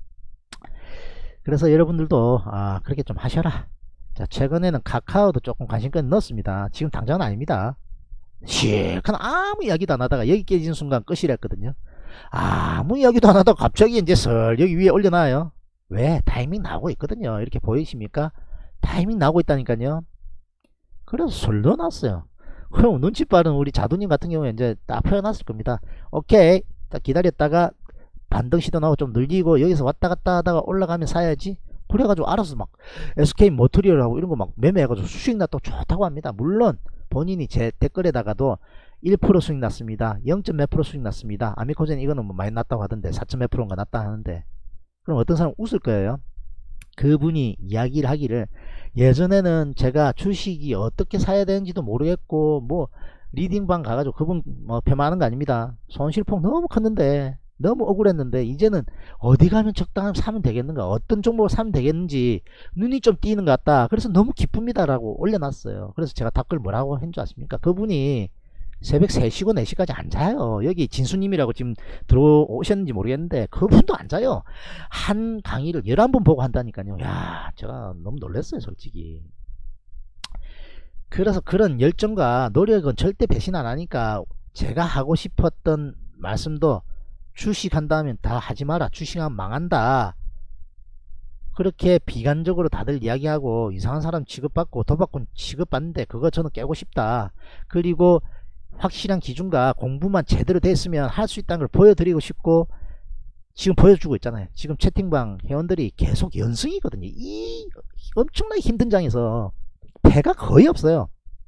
그래서 여러분들도 그렇게 좀 하셔라. 자, 최근에는 카카오도 조금 관심권을 넣었습니다. 지금 당장은 아닙니다. 실컷 아무 이야기도 안 하다가 여기 깨진 순간 끝이랬거든요. 아무 이야기도 안 하다가 갑자기 이제 여기 위에 올려놔요. 왜? 타이밍 나오고 있거든요. 이렇게 보이십니까? 타이밍 나오고 있다니까요. 그래서 설 넣어놨어요. 그럼 눈치 빠른 우리 자두님 같은 경우에 이제 딱 표현했을 겁니다. 오케이, 딱 기다렸다가 반등 시도 나오고 좀 늘리고, 여기서 왔다 갔다 하다가 올라가면 사야지. 그래가지고 알아서 막 SK 머트리얼하고 이런 거 막 매매해가지고 수익 났다고 좋다고 합니다. 물론 본인이 제 댓글에다가도 1% 수익 났습니다. 0. 몇 프로 수익 났습니다. 아미코젠 이거는 뭐 많이 났다고 하던데 4. 몇 프로인가 났다 하는데, 그럼 어떤 사람 웃을 거예요. 그분이 이야기를 하기를, 예전에는 제가 주식이 어떻게 사야 되는지도 모르겠고 뭐 리딩방 가가지고, 그분 뭐 폐마하는 거 아닙니다. 손실폭 너무 컸는데, 너무 억울했는데, 이제는 어디 가면 적당하면 사면 되겠는가, 어떤 종목을 사면 되겠는지 눈이 좀 띄는 것 같다. 그래서 너무 기쁩니다 라고 올려놨어요. 그래서 제가 댓글 뭐라고 한 줄 아십니까? 그분이 새벽 3시고 4시까지 안 자요. 여기 진수님이라고 지금 들어오셨는지 모르겠는데, 그분도 안 자요. 한 강의를 11번 보고 한다니까요. 야, 제가 너무 놀랐어요 솔직히. 그래서 그런 열정과 노력은 절대 배신 안 하니까, 제가 하고 싶었던 말씀도, 주식 한다면 다 하지 마라, 주식하면 망한다, 그렇게 비관적으로 다들 이야기하고 이상한 사람 취급받고 도박꾼 취급받는데, 그거 저는 깨고 싶다. 그리고 확실한 기준과 공부만 제대로 됐으면 할 수 있다는 걸 보여드리고 싶고, 지금 보여주고 있잖아요. 지금 채팅방 회원들이 계속 연승이거든요. 이 엄청나게 힘든 장에서 패가 거의 없어요.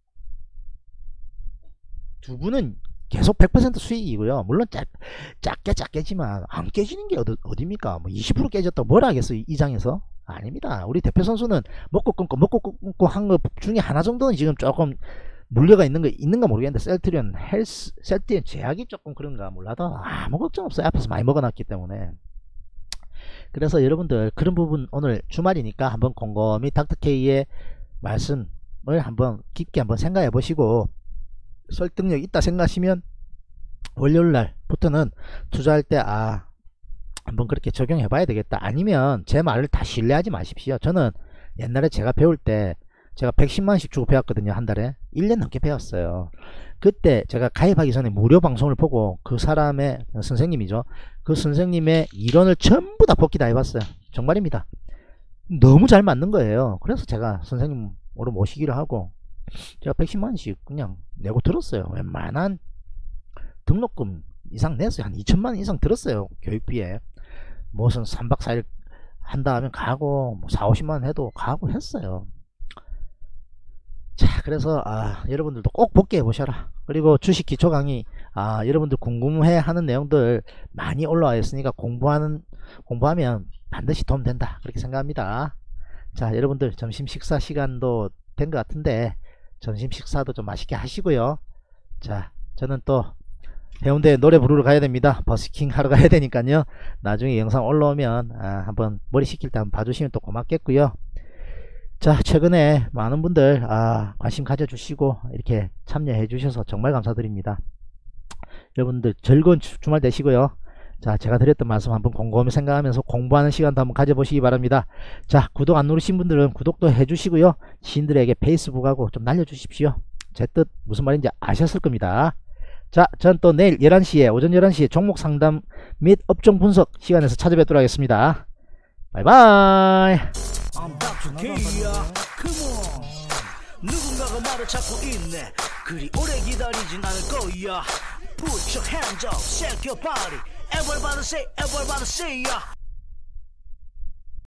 두 분은 계속 100% 수익이고요. 물론 작게지만 안 깨지는 게 어딥니까? 뭐 20% 깨졌다고 뭐라 하겠어요 이 장에서? 아닙니다. 우리 대표 선수는 먹고 끊고 한 거 중에 하나 정도는 지금 조금 물려가 있는가 모르겠는데, 셀트리온 제약이 조금 그런가 몰라도 아무 걱정 없어요. 앞에서 많이 먹어놨기 때문에. 그래서 여러분들 그런 부분 오늘 주말이니까 한번 곰곰이 닥터케이의 말씀을 한번 깊게 한번 생각해 보시고, 설득력 있다 생각하시면 월요일날부터는 투자할 때 한번 그렇게 적용해 봐야 되겠다. 아니면 제 말을 다 신뢰하지 마십시오. 저는 옛날에 제가 배울 때 제가 110만원씩 주고 배웠거든요. 한 달에 1년 넘게 배웠어요. 그때 제가 가입하기 전에 무료 방송을 보고, 그 사람의 선생님이죠, 그 선생님의 이론을 전부 다 복기 다 해봤어요. 정말입니다. 너무 잘 맞는 거예요. 그래서 제가 선생님으로 모시기로 하고, 제가 110만원씩 그냥 내고 들었어요. 웬만한 등록금 이상 냈어요. 한 2천만원 이상 들었어요. 교육비에. 무슨 3박 4일 한다 하면 가고, 뭐 4, 50만원 해도 가고 했어요. 자, 그래서 여러분들도 꼭 복귀해 보셔라. 그리고 주식 기초 강의, 여러분들 궁금해 하는 내용들 많이 올라와 있으니까 공부하면 반드시 도움 된다, 그렇게 생각합니다. 자, 여러분들 점심 식사 시간도 된 것 같은데, 점심 식사도 좀 맛있게 하시고요. 자, 저는 또 해운대 노래 부르러 가야 됩니다. 버스킹 하러 가야 되니까요. 나중에 영상 올라오면 한번 머리 식힐 때 한번 봐주시면 또 고맙겠고요. 자, 최근에 많은 분들 관심 가져주시고 이렇게 참여해 주셔서 정말 감사드립니다. 여러분들 즐거운 주말 되시고요. 자, 제가 드렸던 말씀 한번 곰곰이 생각하면서 공부하는 시간도 한번 가져보시기 바랍니다. 자, 구독 안 누르신 분들은 구독도 해주시고요. 지인들에게 페이스북하고 좀 날려주십시오. 제 뜻 무슨 말인지 아셨을 겁니다. 자, 전 또 내일 11시에, 오전 11시에 종목 상담 및 업종 분석 시간에서 찾아뵙도록 하겠습니다. 바이바이. 누군가가 나를 찾고 있네. 그리 오래 기다리진 않을 거야. Put your hands up, shake your body. Everybody say, everybody say, yeah.